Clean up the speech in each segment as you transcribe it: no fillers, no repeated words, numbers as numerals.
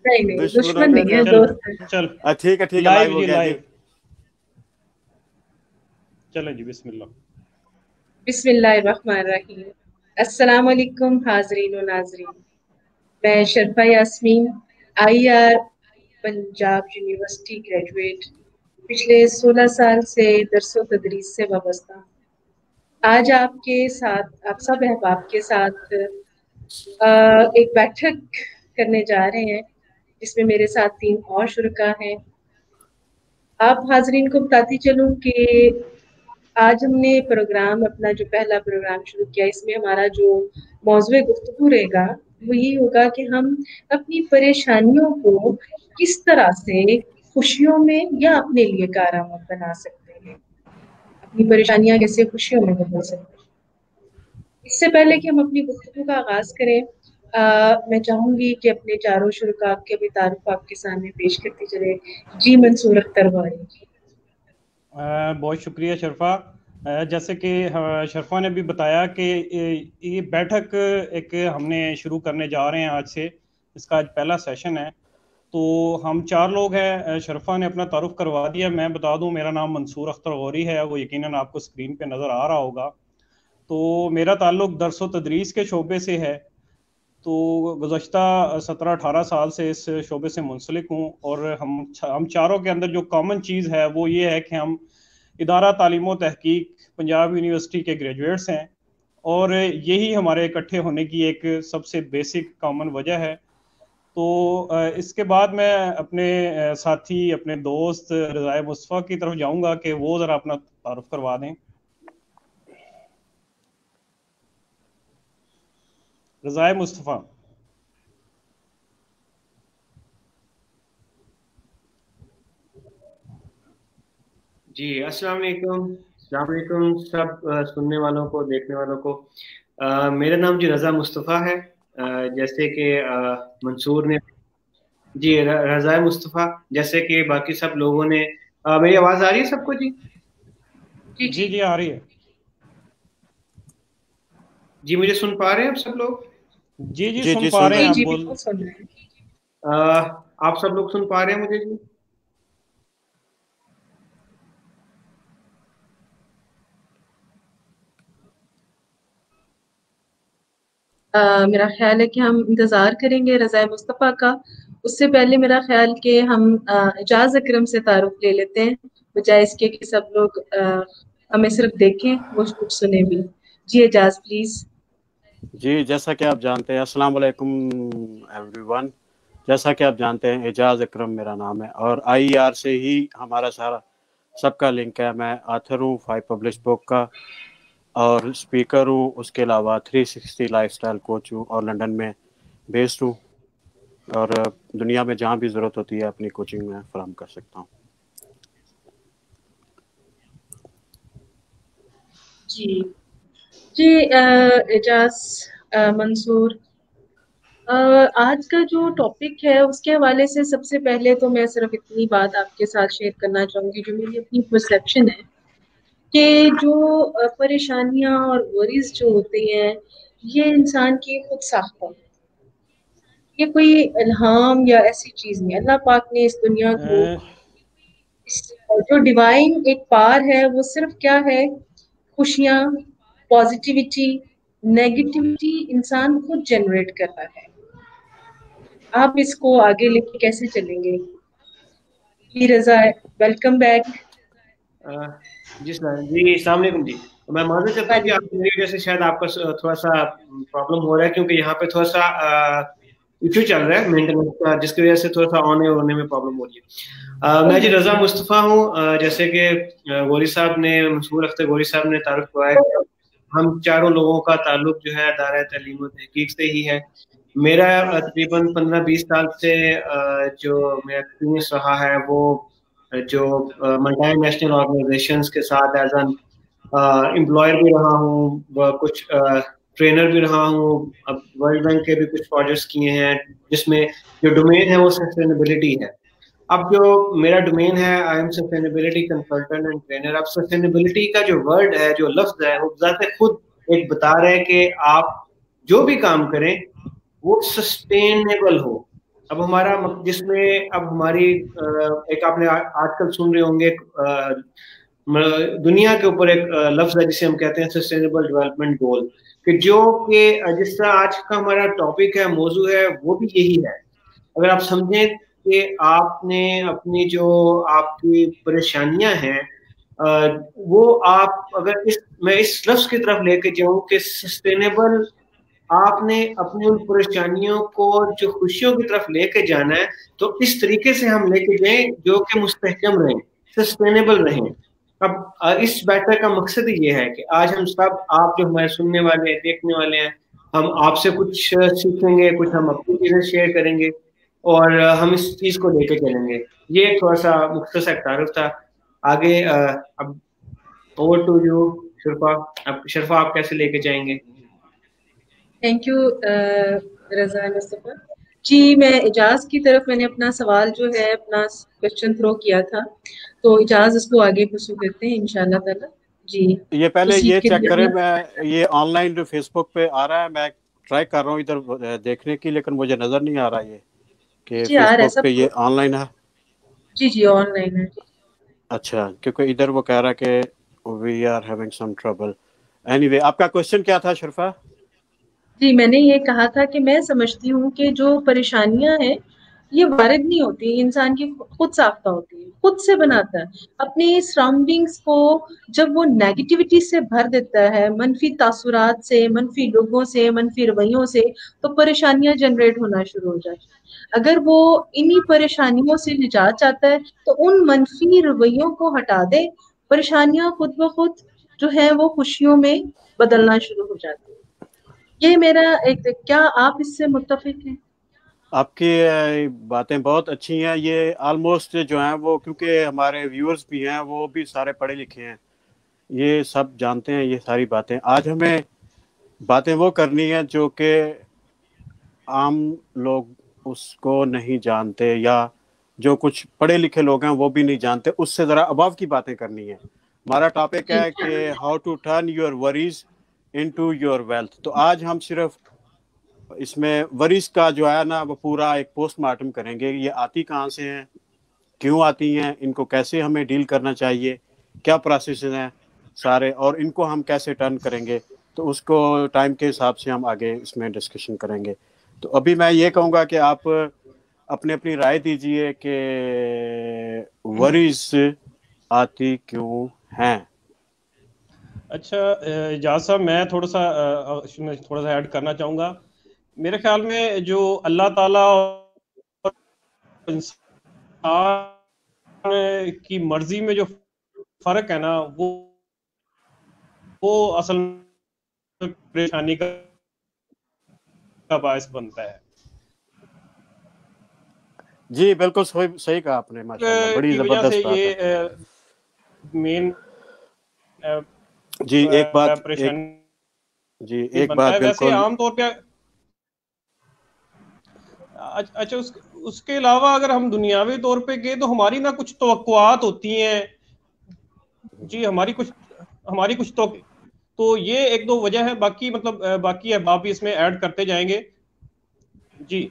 نہیں نہیں दुश्मनों दुश्मन के नहीं है, घर दोस्त है। चल ठीक है लाइव लाइव हो जी गया जी। लाइव। चलें जी बिस्मिल्लाह। बिस्मिल्लाहिर्रहमानिर्रहीम। अस्सलाम वालेकुम हाज़रीन व नाज़रीन। मैं Sharfa Yasmeen, IR Punjab university graduate, पिछले 16 साल से दरसो तदरीस से वाबस्ता। आज आपके साथ, आप सब अहबाब के साथ एक बैठक करने जा रहे हैं जिसमें मेरे साथ 3 और शुरका हैं। आप हाजरीन को बताती चलूं कि आज हमने प्रोग्राम, अपना जो पहला प्रोग्राम शुरू किया, इसमें हमारा जो मौज़ूए गुफ्तगू रहेगा वो ये होगा कि हम अपनी परेशानियों को किस तरह से खुशियों में या अपने लिए कारआमद बना सकते हैं, अपनी परेशानियां कैसे खुशियों में बदल सकते हैं। इससे पहले कि हम अपनी गुफ्तगू का आगाज करें, मैं चाहूंगी कि अपने चारों शुरका के भी तारुफ आपके सामने पेश करती चले। जी मंसूर अख्तर वारी। बहुत शुक्रिया शर्फा। जैसे कि शर्फा ने भी बताया कि ये बैठक एक हमने शुरू करने जा रहे हैं आज से, इसका आज पहला सेशन है। तो हम 4 लोग हैं। शर्फा ने अपना तारुफ करवा दिया। मैं बता दूं मेरा नाम मंसूर अख्तर गौरी है, वो यकीनन आपको स्क्रीन पे नज़र आ रहा होगा। तो मेरा ताल्लुक दर्स व तदरीस के शोबे से है। तो गुज़श्ता 17-18 साल से इस शोबे से मुंसलिक हूँ। और हम चारों के अंदर जो कॉमन चीज़ है वो ये है कि हम इदारा तालीम व तहकीक पंजाब यूनिवर्सिटी के ग्रेजुएट्स हैं, और यही हमारे इकट्ठे होने की एक सबसे बेसिक कॉमन वजह है। तो इसके बाद मैं अपने साथी, अपने दोस्त रज़ाए मुस्तफ़ा की तरफ जाऊंगा कि वो ज़रा अपना तारुफ करवा दें। रज़ाए मुस्तफ़ा। जी अस्सलाम वालेकुम सब सुनने वालों को, देखने वालों को। मेरा नाम जी रज़ा मुस्तफ़ा है। जैसे कि मंसूर ने जी रज़ा मुस्तफ़ा, जैसे कि बाकी सब लोगों ने मेरी आवाज़ आ रही है सबको? जी जी जी आ रही है जी। मुझे सुन पा रहे हैं आप सब लोग? जी जी सुन पा रहे हैं आप बोल। आप सब लोग सुन पा रहे हैं मुझे? जी मेरा ख्याल है कि हम इंतज़ार करेंगे रज़ाए मुस्तफ़ा का। उससे पहले मेरा ख्याल कि हम एजाज अकरम से तारुफ ले लेते हैं, बजाय इसके कि सब लोग हमें सिर्फ देखें, वो कुछ सुने भी। जी एजाज प्लीज। जी जैसा कि आप जानते हैं, अस्सलाम वालेकुम एवरीवन। जैसा कि आप जानते हैं, एजाज अकरम मेरा नाम है और IER से ही हमारा सारा सबका लिंक है। मैं ऑथर हूँ 5 पब्लिश बुक का और स्पीकर हूँ। उसके अलावा 360 लाइफस्टाइल कोच हूँ और लंदन में बेस्ड हूँ, और दुनिया में जहाँ भी ज़रूरत होती है अपनी कोचिंग में फराहम कर सकता हूँ। जी जी एजाज, मंसूर, आज का जो टॉपिक है उसके हवाले से सबसे पहले तो मैं सिर्फ इतनी बात आपके साथ शेयर करना चाहूँगी, जो मेरी अपनी परसेप्शन है कि जो परेशानियां और वरीज जो होती हैं, ये इंसान की खुद साख्ता है। ये कोई इल्हाम या ऐसी चीज नहीं। अल्लाह पाक ने इस दुनिया को, जो डिवाइन एक पार है, वो सिर्फ क्या है, खुशियां, पॉजिटिविटी, नेगेटिविटी इंसान खुद जनरेट कर रहा है। आप इसको आगे लेके कैसे चलेंगे? जी रजा, वेलकम बैक। जी सर। जी अस्सलाम वालेकुम जी। मैं मालूम करता हूँ कि आप मेरी वजह से शायद आपका थोड़ा सा प्रॉब्लम हो रहा है, क्योंकि यहाँ पे थोड़ा सा इशू चल रहा है मेंटेनेंस का, जिसकी वजह से थोड़ा सा ऑन होने में प्रॉब्लम हो रही है। मैं जी रज़ा मुस्तफ़ा हूँ। जैसे कि गौरी साहब ने, मंसूर अख्तर गौरी साहब ने तारुफ करवाया कि हम चारों लोगों का ताल्लुक जो है दायरा तालीम और तहकीक से ही है। मेरा तकरीबन 15-20 साल से जो मेरा एक्सपीरियंस रहा है वो जो मल्टी नेशनल ऑर्गेनाइजेशंस के साथ एज एन एम्प्लॉयर भी रहा हूँ, कुछ ट्रेनर भी रहा हूँ। अब वर्ल्ड बैंक के भी कुछ प्रोजेक्ट्स किए हैं, जिसमें जो डोमेन है वो सस्टेनेबिलिटी है। अब जो मेरा डोमेन है, I am sustainability consultant and trainer. अब सस्टेनेबिलिटी का जो वर्ड है, जो लफ्ज है, वो ज़ाते खुद एक बता रहे हैं कि आप जो भी काम करें वो सस्टेनेबल हो। اب ہمارا جس میں اب ہماری ایک آپ نے آج کل سن رہے ہوں گے دنیا کے اوپر ایک لفظ ہے جسے ہم کہتے ہیں سسٹینیبل ڈیولپمنٹ گول، کہ جو کہ جس طرح آج کا ہمارا ٹاپک ہے، موضوع ہے، وہ بھی یہی ہے. اگر آپ سمجھیں کہ آپ نے اپنی جو آپ کی پریشانیاں ہیں وہ آپ اگر میں اس لفظ کی طرف لے کے جاؤں کہ سسٹینیبل، آپ نے اپنی ان پریشانیوں کو جو خوشیوں کی طرف لے کے جانا ہے تو اس طریقے سے ہم لے کے جائیں جو کہ مستحکم رہیں، سسٹینیبل رہیں. اب اس بیٹر کا مقصد ہی یہ ہے کہ آج ہم سب، آپ جو ہمارے سننے والے ہیں، دیکھنے والے ہیں، ہم آپ سے کچھ سیکھیں گے، کچھ ہم اپنی چیزیں شیئر کریں گے اور ہم اس چیز کو لے کے چلیں گے. یہ تھوڑا سا مختصر تعارف تھا. آگے اب اوور ٹو یو شرفا. اب شرفا آپ کیسے لے کے جائیں گے؟ Thank you Raza Mustafa ji. میں اجاز کی طرف میں نے اپنا سوال جو ہے اپنا کوشچن تھرو کیا تھا، تو اجاز اس کو آگے پرسو کرتے ہیں انشاءاللہ تعالی. جی یہ پہلے یہ چیک کریں، میں یہ آن لائن جو فیس بک پہ آ رہا ہے، میں ٹرائی کر رہا ہوں ادھر دیکھنے کی، لیکن مجھے نظر نہیں آ رہا یہ کہ جی فیس آ رہا ہے بک سب پہ یہ آن لائن ہے. جی آن لائن ہے. اچھا، کیونکہ ادھر وہ کہہ رہا کہ we are having some trouble. Anyway, آپ کا کوشچن کیا تھا شرفا؟ جی میں نے یہ کہا تھا کہ میں سمجھتی ہوں کہ جو پریشانیاں ہیں یہ وارد نہیں ہوتی، انسان کی خود ساختہ ہوتی ہے، خود سے بناتا ہے. اپنی سراؤنڈنگز کو جب وہ نیگیٹیوٹی سے بھر دیتا ہے، منفی تاثرات سے، منفی لوگوں سے، منفی رویوں سے، تو پریشانیاں جنریٹ ہونا شروع ہو جاتی. اگر وہ انہی پریشانیوں سے نجات چاہتا ہے تو ان منفی رویوں کو ہٹا دے، پریشانیاں خود بخود جو ہے وہ خوشیوں میں بدلنا شروع ہو جاتی ہے. یہ میرا ایک، کیا آپ اس سے متفق ہیں؟ آپ کی باتیں بہت اچھی ہیں. یہ آلموسٹ جو ہیں وہ، کیونکہ ہمارے ویورز بھی ہیں وہ بھی سارے پڑھے لکھے ہیں، یہ سب جانتے ہیں یہ ساری باتیں. آج ہمیں باتیں وہ کرنی ہیں جو کہ عام لوگ اس کو نہیں جانتے، یا جو کچھ پڑھے لکھے لوگ ہیں وہ بھی نہیں جانتے، اس سے ذرا ابو کی باتیں کرنی ہیں. ہمارا ٹاپک ہے کہ how to turn your worries into your wealth. تو آج ہم صرف اس میں وریز کا جو ہے نا وہ پورا ایک پوسٹ مارٹم کریں گے. یہ آتی کہاں سے ہیں، کیوں آتی ہیں، ان کو کیسے ہمیں ڈیل کرنا چاہیے، کیا پروسیسز ہیں سارے، اور ان کو ہم کیسے ٹرن کریں گے. تو اس کو ٹائم کے حساب سے ہم آگے اس میں ڈسکشن کریں گے. تو ابھی میں یہ کہوں گا کہ آپ اپنی رائے دیجئے کہ وریز آتی کیوں ہیں. اچھا اجاز صاحب، میں تھوڑا سا ایڈ کرنا چاہوں گا. میرے خیال میں جو اللہ تعالیٰ اور انسان کی مرضی میں جو فرق ہے نا، وہ اصل پریشانی کا باعث بنتا ہے. جی بالکل صحیح کہا آپ نے، ماشاءاللہ بڑی کی وجہ سے زبردست بات ہے. یہ مین جی ایک بات پریشانی جی ایک بنتا بات ہے. ویسے بالکل. عام طور پہ اچھا اس کے علاوہ اگر ہم دنیاوی طور پہ گئے تو ہماری نہ کچھ توقعات ہوتی ہیں. جی ہماری کچھ تو یہ ایک دو وجہ ہے. باقی باقی احباب بھی اس میں ایڈ کرتے جائیں گے. جی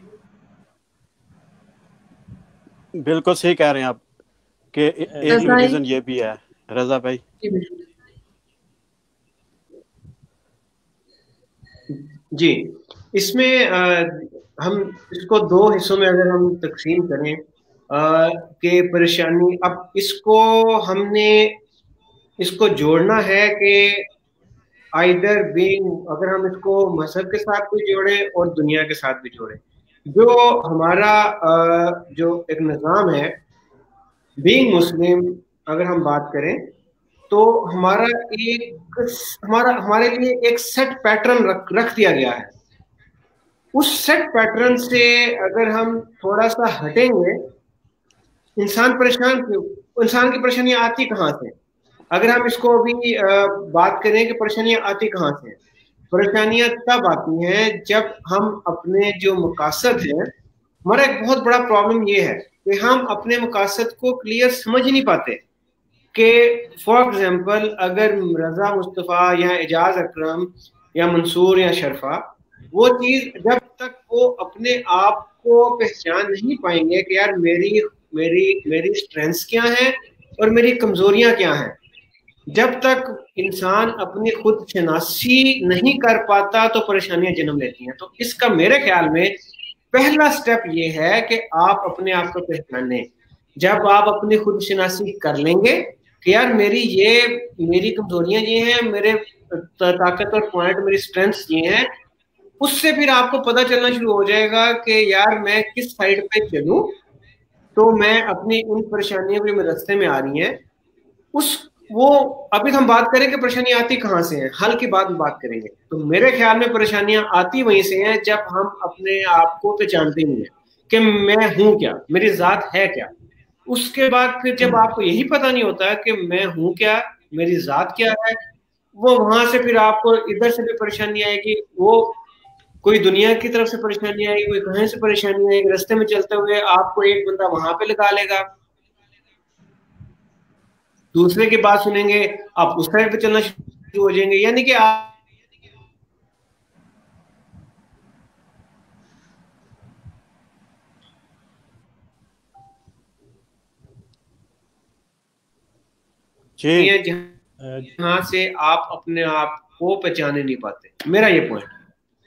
بالکل صحیح کہہ رہے ہیں آپ کہ ایک ریزن یہ بھی ہے. رضا بھائی. جی اس میں ہم اس کو دو حصوں میں اگر ہم تقسیم کریں کہ پریشانی، اب اس کو ہم نے اس کو جوڑنا ہے کہ آئیدر بینگ، اگر ہم اس کو مذہب کے ساتھ بھی جوڑیں اور دنیا کے ساتھ بھی جوڑیں. جو ہمارا جو ایک نظام ہے بینگ مسلم، اگر ہم بات کریں تو ہمارے لیے ایک سیٹ پیٹرن رکھ دیا گیا ہے. اس سیٹ پیٹرن سے اگر ہم تھوڑا سا ہٹیں گے، انسان کی پریشانیاں آتی کہاں سے؟ اگر ہم اس کو بھی بات کریں کہ پریشانیاں آتی کہاں سے، پریشانیاں تب آتی ہیں جب ہم اپنے جو مقاصد ہیں، ہمارا ایک بہت بڑا پرابلم یہ ہے کہ ہم اپنے مقاصد کو کلیئر سمجھ نہیں پاتے. کہ فار ایگزامپل اگر رضا مصطفیٰ یا اعجاز اکرم یا منصور یا شرفا وہ چیز جب تک وہ اپنے آپ کو پہچان نہیں پائیں گے کہ یار میری میری میری اسٹرینث کیا ہیں اور میری کمزوریاں کیا ہیں، جب تک انسان اپنی خود شناسی نہیں کر پاتا تو پریشانیاں جنم لیتی ہیں. تو اس کا میرے خیال میں پہلا سٹیپ یہ ہے کہ آپ اپنے آپ کو پہچانیں. جب آپ اپنی خود شناسی کر لیں گے کہ یار میری کمزوریاں یہ ہیں، میرے طاقت اور پوائنٹ، میری اسٹرینتھس یہ ہیں، اس سے پھر آپ کو پتہ چلنا شروع ہو جائے گا کہ یار میں کس سائڈ پہ چلوں تو میں اپنی ان پریشانیوں جو میرے راستے میں آ رہی ہیں وہ ابھی ہم بات کریں کہ پریشانیاں آتی کہاں سے ہیں، حل کی بات کریں گے. تو میرے خیال میں پریشانیاں آتی وہیں سے ہیں جب ہم اپنے آپ کو پہچانتے نہیں ہیں کہ میں ہوں کیا، میری ذات ہے کیا. اس کے بعد پھر جب آپ کو یہی پتہ نہیں ہوتا کہ میں ہوں کیا، میری ذات کیا ہے، وہ وہاں سے پھر آپ کو ادھر سے بھی پریشانی آئے گی، وہ کوئی دنیا کی طرف سے پریشانی آئے گی، کوئی کہیں سے پریشانی آئے گی. رستے میں چلتے ہوئے آپ کو ایک بندہ وہاں پہ لگا لے گا، دوسرے کی بات سنیں گے، آپ اس سائڈ پہ چلنا شروع ہو جائیں گے. یعنی کہ آپ جہاں سے آپ اپنے آپ کو پہچانے نہیں پاتے. میرا یہ پوائنٹ ہے.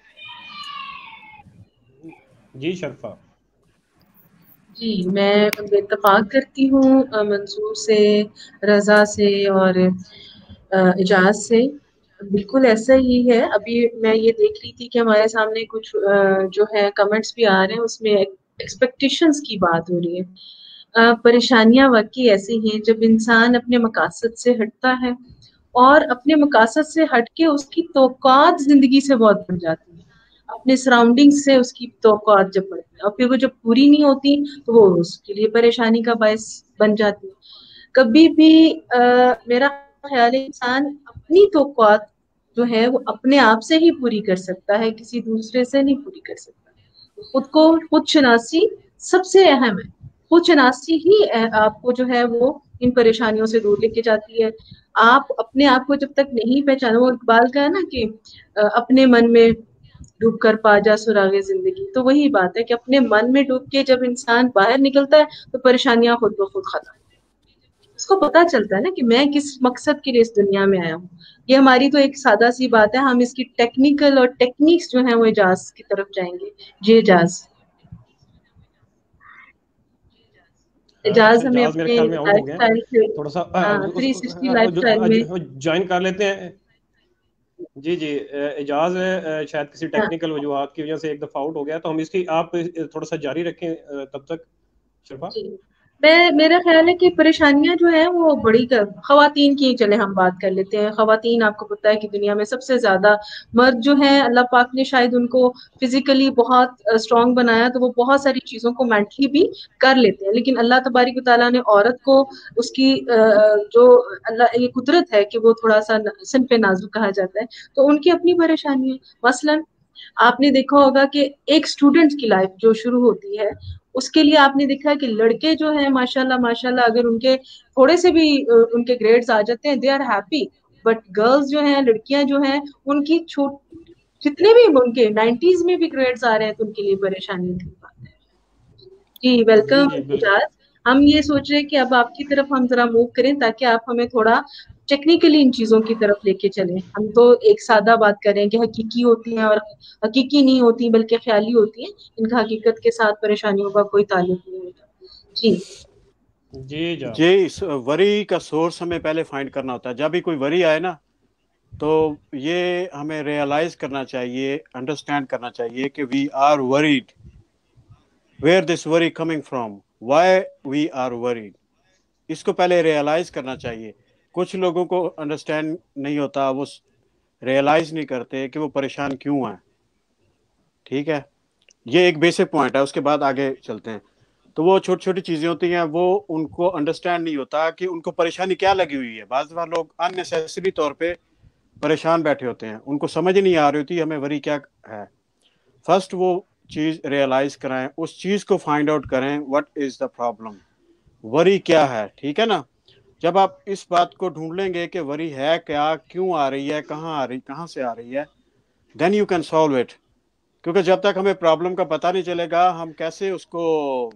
جی شرفا. جی میں اتفاق کرتی ہوں منصور سے، رضا سے اور اجاز سے. بالکل ایسا ہی ہے. ابھی میں یہ دیکھ رہی تھی کہ ہمارے سامنے کچھ جو ہے کمنٹس بھی آ رہے ہیں، اس میں ایکسپیکٹیشنز کی بات ہو رہی ہے. پریشانیاں واقعی ایسی ہیں جب انسان اپنے مقاصد سے ہٹتا ہے اور اپنے مقاصد سے ہٹ کے اس کی توقعات زندگی سے بہت بڑھ جاتی ہیں، اپنے سراؤنڈنگ سے اس کی توقعات جب بڑھتی ہیں اور پھر وہ جب پوری نہیں ہوتی تو وہ اس کے لیے پریشانی کا باعث بن جاتی ہے. کبھی بھی میرا خیال ہے انسان اپنی توقعات جو ہے وہ اپنے آپ سے ہی پوری کر سکتا ہے، کسی دوسرے سے نہیں پوری کر سکتا. خود شناسی سب سے اہم ہے. خود شناسی ہی آپ کو جو ہے وہ ان پریشانیوں سے دور لے کے جاتی ہے. آپ اپنے آپ کو جب تک نہیں پہچانو، وہ اقبال کا ہے نا کہ اپنے من میں ڈوب کر پا جا سراغ زندگی، تو وہی بات ہے کہ اپنے من میں ڈوب کے جب انسان باہر نکلتا ہے تو پریشانیاں خود بخود ختم. اس کو پتا چلتا ہے نا کہ میں کس مقصد کے لیے اس دنیا میں آیا ہوں. یہ ہماری تو ایک سادہ سی بات ہے، ہم اس کی ٹیکنیکل اور ٹیکنیکس جو ہیں وہ اجاز کی طرف جائیں گے. جی اجاز ہمیں اجاز میرے اپنے خیال میں آؤٹ لائف ہو گئے اسٹائل سے تھوڑا سا 360 لائف اسٹائل میں جوائن کر لیتے ہیں. جی اجاز شاید کسی ٹیکنیکل وجوہات کی وجہ سے ایک دفعہ آؤٹ ہو گیا، تو ہم اس کی آپ تھوڑا سا جاری رکھیں تب تک شرفا. جی میرا خیال ہے کہ پریشانیاں جو ہیں وہ بڑی خواتین کی، چلے ہم بات کر لیتے ہیں. خواتین آپ کو پتہ ہے کہ دنیا میں سب سے زیادہ، مرد جو ہیں اللہ پاک نے شاید ان کو فزیکلی بہت اسٹرانگ بنایا تو وہ بہت ساری چیزوں کو مینٹلی بھی کر لیتے ہیں، لیکن اللہ تبارک و تعالیٰ نے عورت کو اس کی جو اللہ یہ قدرت ہے کہ وہ تھوڑا سا صنف نازک کہا جاتا ہے، تو ان کی اپنی پریشانی ہے. مثلاً آپ نے دیکھا ہوگا کہ ایک اسٹوڈنٹ کی لائف جو شروع ہوتی ہے اس کے لیے آپ نے دیکھا کہ لڑکے جو ہیں ماشاءاللہ اگر ان کے تھوڑے سے بھی ان کے گریڈز آ جاتے ہیں they are happy. But girls جو ہیں، لڑکیاں جو ہیں، ان کی جتنے بھی ان کے 90s میں بھی گریڈز آ رہے ہیں تو ان کے لیے پریشانی کی بات ہے. جی ویلکم اجاز. ہم یہ سوچ رہے ہیں کہ اب آپ کی طرف ہم ذرا موو کریں تاکہ آپ ہمیں تھوڑا ٹیکنیکلی ان چیزوں کی طرف لے کے چلیں. ہم تو ایک سادہ بات کر رہے ہیں کہ حقیقی ہوتی ہیں اور حقیقی نہیں ہوتی بلکہ خیالی ہوتی ہیں، ان کا حقیقت کے ساتھ پریشانیوں کا کوئی تعلق نہیں ہوتا. جی وری کا سورس ہمیں پہلے فائنڈ کرنا ہوتا ہے. جب بھی کوئی وری آئے نا تو یہ ہمیں ریئلائز کرنا چاہیے، انڈرسٹینڈ کرنا چاہیے کہ we are worried. Where this worry coming from, why we are worried, اس کو پہلے ریئلائز کرنا چاہیے. کچھ لوگوں کو انڈرسٹینڈ نہیں ہوتا، وہ ریئلائز نہیں کرتے کہ وہ پریشان کیوں ہیں. ٹھیک ہے، یہ ایک بیسک پوائنٹ ہے، اس کے بعد آگے چلتے ہیں. تو وہ چھوٹی چھوٹی چیزیں ہوتی ہیں، وہ ان کو انڈرسٹینڈ نہیں ہوتا کہ ان کو پریشانی کیا لگی ہوئی ہے. بعض بار لوگ ان نیسیسری طور پہ پریشان بیٹھے ہوتے ہیں، ان کو سمجھ نہیں آ رہی ہوتی ہمیں وری کیا ہے. فرسٹ وہ چیز ریئلائز کرائیں، اس چیز کو فائنڈ آؤٹ کریں، what is the problem, worry کیا ہے. ٹھیک ہے نا. جب آپ اس بات کو ڈھونڈ لیں گے کہ وری ہے کیا، کیوں آ رہی ہے، کہاں سے آ رہی ہے، then you can solve it. کیونکہ جب تک ہمیں پرابلم کا پتہ نہیں چلے گا ہم کیسے اس کو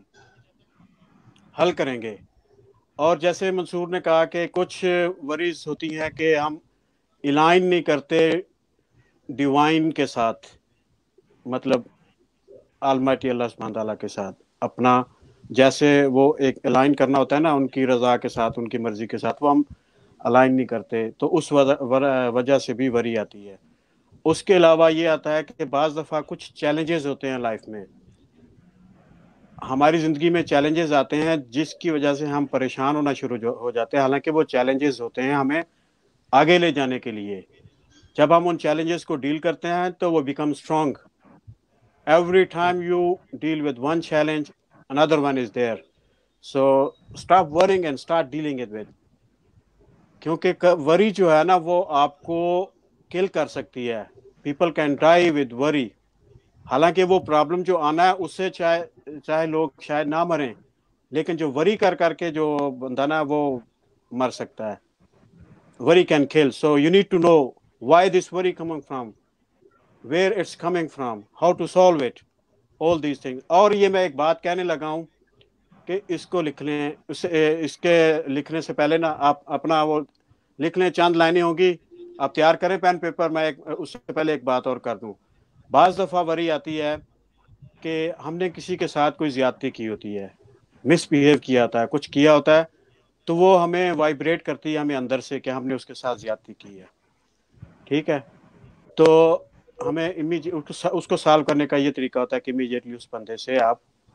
حل کریں گے. اور جیسے منصور نے کہا کہ کچھ وریز ہوتی ہیں کہ ہم الائن نہیں کرتے ڈیوائن کے ساتھ، مطلب آلمائٹی اللہ سبحانہ تعالیٰ کے ساتھ، اپنا جیسے وہ ایک الائن کرنا ہوتا ہے نا ان کی رضا کے ساتھ، ان کی مرضی کے ساتھ، وہ ہم الائن نہیں کرتے، تو اس وجہ سے بھی وری آتی ہے. اس کے علاوہ یہ آتا ہے کہ بعض دفعہ کچھ چیلنجز ہوتے ہیں لائف میں، ہماری زندگی میں چیلنجز آتے ہیں جس کی وجہ سے ہم پریشان ہونا شروع ہو جاتے ہیں، حالانکہ وہ چیلنجز ہوتے ہیں ہمیں آگے لے جانے کے لیے. جب ہم ان چیلنجز کو ڈیل کرتے ہیں تو وہ become strong. Every time you deal with one challenge another one is there, so stop worrying and start dealing it with. کیونکہ وری جو ہے نا وہ آپ کو کل کر سکتی ہے. people can die with worry. حالانکہ وہ پرابلم جو آنا ہے اس سے چاہے لوگ شاید نہ مریں، لیکن جو وری کر کے جو بندہ نا وہ مر سکتا ہے. worry can kill. So you need to know why this worry coming from, where it's coming from, how to solve it, all these things. اور یہ میں ایک بات کہنے لگا ہوں کہ اس کو لکھ لیں، اس کے لکھنے سے پہلے نا آپ اپنا وہ لکھ لیں، چند لائنیں ہوں گی، آپ تیار کریں پین پیپر. میں اس سے پہلے ایک بات اور کر دوں. بعض دفعہ وری آتی ہے کہ ہم نے کسی کے ساتھ کوئی زیادتی کی ہوتی ہے، مس بیہیو کیا ہوتا ہے، کچھ کیا ہوتا ہے، تو وہ ہمیں وائبریٹ کرتی ہے ہمیں اندر سے کہ ہم نے اس کے ساتھ زیادتی کی ہے. ٹھیک ہے، تو ہمیں اس کو سالو کرنے کا یہ طریقہ ہوتا ہے کہ امیجیٹلی اس بندے سے آپ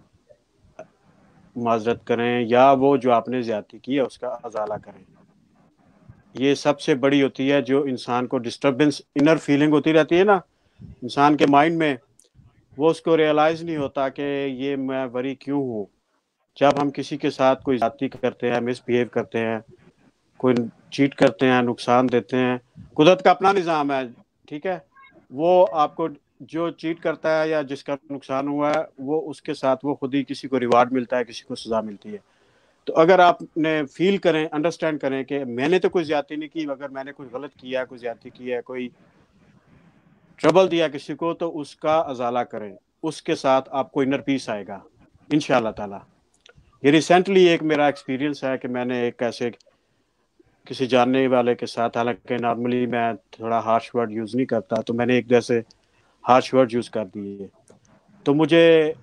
معذرت کریں یا وہ جو آپ نے زیادتی کی ہے اس کا ازالہ کریں. یہ سب سے بڑی ہوتی ہے جو انسان کو ڈسٹربنس، انر فیلنگ ہوتی رہتی ہے نا انسان کے مائنڈ میں، وہ اس کو ریئلائز نہیں ہوتا کہ یہ میں وری کیوں ہوں. جب ہم کسی کے ساتھ کوئی زیادتی کرتے ہیں، مس بیہیو کرتے ہیں، کوئی چیٹ کرتے ہیں، نقصان دیتے ہیں، قدرت کا اپنا نظام ہے، ٹھیک ہے، وہ آپ کو جو چیٹ کرتا ہے یا جس کا نقصان ہوا ہے وہ اس کے ساتھ وہ خود ہی کسی کو ریوارڈ ملتا ہے، کسی کو سزا ملتی ہے. تو اگر آپ نے فیل کریں، انڈرسٹینڈ کریں کہ میں نے تو کوئی زیادتی نہیں کی، اگر میں نے کوئی غلط کیا ہے، کوئی زیادتی کی ہے، کوئی ٹربل دیا کسی کو، تو اس کا ازالہ کریں. اس کے ساتھ آپ کو انر پیس آئے گا انشاءاللہ تعالی. یہ ریسنٹلی ایک میرا ایکسپیرینس ہے کہ میں نے ایک ایسے کسی جاننے والے کے ساتھ، حالانکہ نارملی میں تھوڑا ہارش ورڈ یوز نہیں کرتا، تو میں نے ایک جیسے ہارش ورڈ یوز کر دیے. تو مجھے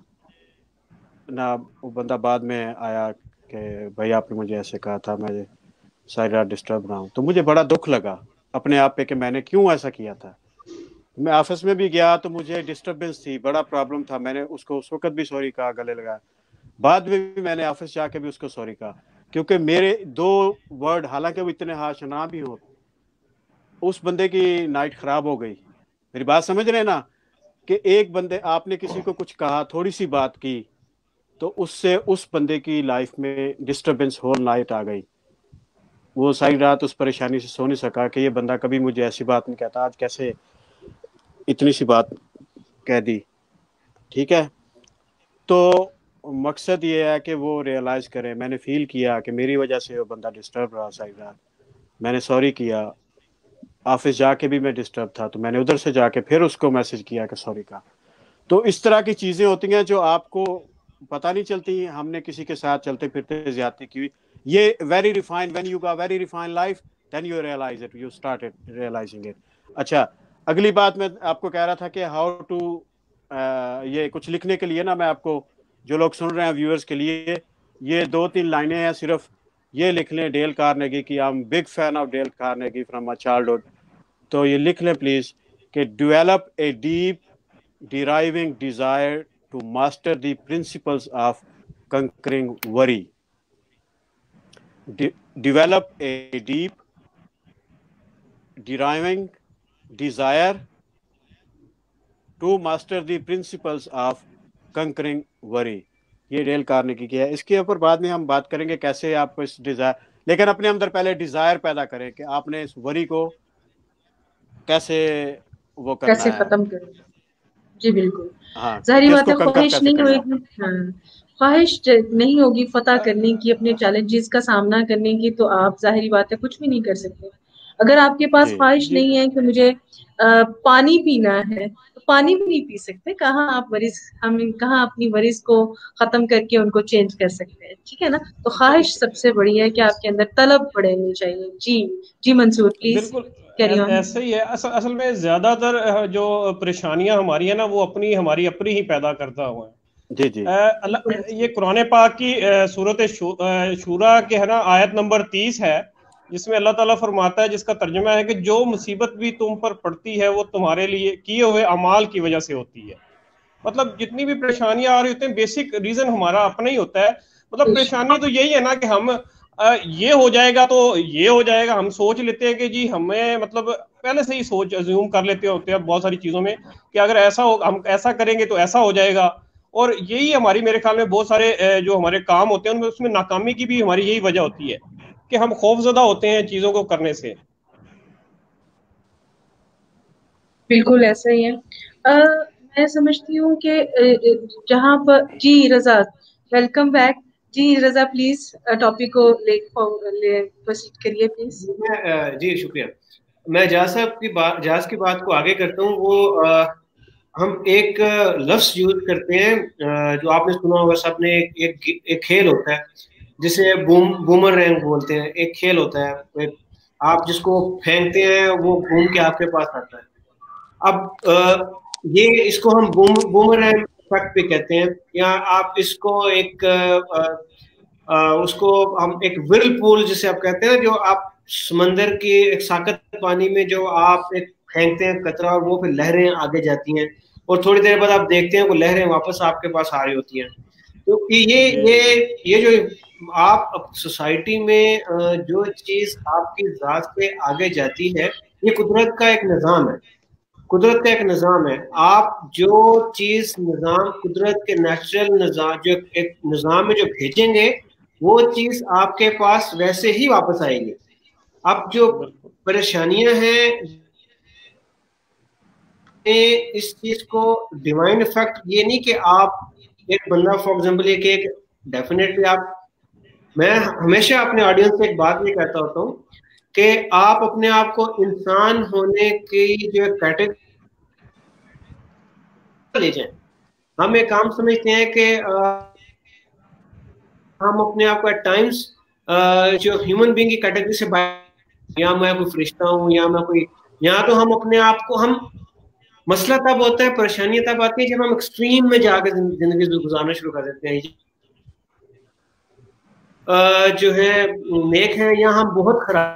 نہ وہ بندہ بعد میں آیا کہ بھائی آپ نے مجھے ایسے کہا تھا، میں ساری رات ڈسٹرب رہا ہوں. تو مجھے بڑا دکھ لگا اپنے آپ پہ کہ میں نے کیوں ایسا کیا تھا. میں آفس میں بھی گیا تو مجھے ڈسٹربنس تھی، بڑا پرابلم تھا. میں نے اس کو اس وقت بھی سوری کہا، گلے لگا. بعد میں بھی میں نے آفس جا کے بھی اس کو سوری کہا، کیونکہ میرے 2 ورڈ حالانکہ وہ اتنے ہارش نہ بھی ہو، اس بندے کی نائٹ خراب ہو گئی. میری بات سمجھ رہے ہیں نا، کہ ایک بندے آپ نے کسی کو کچھ کہا، تھوڑی سی بات کی، تو اس سے اس بندے کی لائف میں ڈسٹربنس ہول نائٹ آ گئی. وہ ساری رات اس پریشانی سے سو نہیں سکا کہ یہ بندہ کبھی مجھے ایسی بات نہیں کہتا، آج کیسے اتنی سی بات کہہ دی. ٹھیک ہے، تو مقصد یہ ہے کہ وہ ریئلائز کرے. میں نے فیل کیا کہ میری وجہ سے وہ بندہ ڈسٹرب رہا ساری رات، میں نے سوری کیا. آفس جا کے بھی میں ڈسٹرب تھا، تو میں نے ادھر سے جا کے پھر اس کو میسج کیا کہ سوری کا. تو اس طرح کی چیزیں ہوتی ہیں جو آپ کو پتہ نہیں چلتی. ہم نے کسی کے ساتھ چلتے پھرتے زیادتی کی. یہ very refined, when you go very refined life then you realise it, you started realising it. اچھا، اگلی بات میں آپ کو کہہ رہا تھا کہ ہاؤ ٹو، یہ کچھ لکھنے کے لیے نا میں آپ کو، جو لوگ سن رہے ہیں ویورز کے لیے، یہ 2-3 لائنیں ہیں صرف. یہ لکھ لیں ڈیل کارنیگی کی. I am big fan of Dale Carnegie from my childhood. تو یہ لکھ لیں پلیز کہ develop a deep driving desire to master the principles of conquering worry. Develop a deep driving desire to master the principles of conquering worry. یہ deal Carnegie کی ہے. اس کے اوپر بعد میں ہم بات کریں گے کیسے آپ اس ڈیزائر، لیکن اپنے اندر پہلے ڈیزائر پیدا کریں کہ آپ نے اس وری کو کیسے وہ کرنا کیسے ہے. ختم کریں. جی بالکل، ہاں، ظاہری کہ اس بات کو ہے کنکر خواہش کیسے نہیں کرنا ہے. ہوگی. خواہش نہیں ہوگی فتح کرنے کی، اپنے چیلنجز کا سامنا کرنے کی، تو آپ ظاہری بات ہے کچھ بھی نہیں کر سکتے. اگر آپ کے پاس جی خواہش جی نہیں ہے کہ مجھے پانی پینا ہے تو پانی بھی نہیں پی سکتے. کہاں آپ مریض ہم کہاں اپنی مریض کو ختم کر کے ان کو چینج کر سکتے ہیں. ٹھیک ہے نا. تو خواہش سب سے بڑی ہے کہ آپ کے اندر طلب بڑھنی چاہیے. جی جی منصور پلیز بالکل کیری آن. ایسا ہی ہے. اصل میں زیادہ تر جو پریشانیاں ہماری ہیں نا وہ ہماری اپنی ہی پیدا کرتا ہوا ہے. جی جی یہ قرآن پاک کی سورۃ شورا کے ہے نا آیت نمبر 30 ہے, جس میں اللہ تعالیٰ فرماتا ہے, جس کا ترجمہ ہے کہ جو مصیبت بھی تم پر پڑتی ہے وہ تمہارے لیے کیے ہوئے اعمال کی وجہ سے ہوتی ہے. مطلب جتنی بھی پریشانیاں آ رہی ہوتی ہیں بیسک ریزن ہمارا اپنا ہی ہوتا ہے. مطلب پریشانی تو یہی ہے نا کہ ہم یہ ہو جائے گا تو یہ ہو جائے گا, ہم سوچ لیتے ہیں کہ جی ہمیں مطلب پہلے سے ہی سوچ ازیوم کر لیتے ہوتے ہیں بہت ساری چیزوں میں کہ اگر ایسا ہو ہم ایسا کریں گے تو ایسا ہو جائے گا. اور یہی ہماری میرے خیال میں بہت سارے جو ہمارے کام ہوتے ہیں اس میں ناکامی کی بھی ہماری یہی وجہ ہوتی ہے کہ ہم خوف زدہ ہوتے ہیں چیزوں کو کرنے سے. بالکل ایسا ہی ہے. میں سمجھتی ہوں کہ جہاں پر جی رضا ویلکم بیک. جی رضا پلیز ٹاپک کو لے پروسیڈ کریے پلیز. جی شکریہ. میں جاز کی بات کو آگے کرتا ہوں. وہ ہم ایک لفظ یوز کرتے ہیں جو آپ نے سنا ہوگا سب نے, ایک کھیل ہوتا ہے جسے بومر رینگ بولتے ہیں. ایک کھیل ہوتا ہے, آپ جس کو پھینکتے ہیں وہ گھوم کے آپ کے پاس آتا ہے. اب اس کو ہم بومر رینگ افیکٹ بھی کہتے ہیں, یا آپ اس کو اس کو ہم ایک ورل پول جسے آپ کہتے ہیں, جو آپ سمندر کی ایک ساکت پانی میں جو آپ ایک پھینکتے ہیں قطرہ اور وہ پھر لہریں آگے جاتی ہیں اور تھوڑی دیر بعد آپ دیکھتے ہیں وہ لہریں واپس آپ کے پاس آ رہی ہوتی ہیں. تو یہ جو آپ سوسائٹی میں جو چیز آپ کی ذات سے آگے جاتی ہے یہ قدرت کا ایک نظام ہے. قدرت کا ایک نظام ہے. آپ جو چیز نظام قدرت کے نیچرل نظام جو ایک نظام میں جو بھیجیں گے وہ چیز آپ کے پاس ویسے ہی واپس آئے گی. اب جو پریشانیاں ہیں اس چیز کو ڈیوائن افیکٹ یہ نہیں کہ آپ ایک بندہ فار ایگزامپل ایک ڈیفینیٹلی میں ہمیشہ اپنے آڈینس سے ایک بات یہ کہتا ہوتا ہوں کہ آپ اپنے آپ کو انسان ہونے کی جو کیٹیگری لے جائیں. ہم ایک عام سمجھتے ہیں کہ ہم اپنے آپ کو ایٹ ٹائمس جو ہیومن بینگ کی کیٹیگری سے یا میں کوئی فرشتہ ہوں یا میں کوئی, یہاں تو ہم اپنے آپ کو مسئلہ تب ہوتا ہے, پریشانی تب آتی ہے جب ہم ایکسٹریم میں جا کے زندگی گزارنا شروع کر دیتے ہیں. جو ہے نیک ہے یا ہم بہت خراب.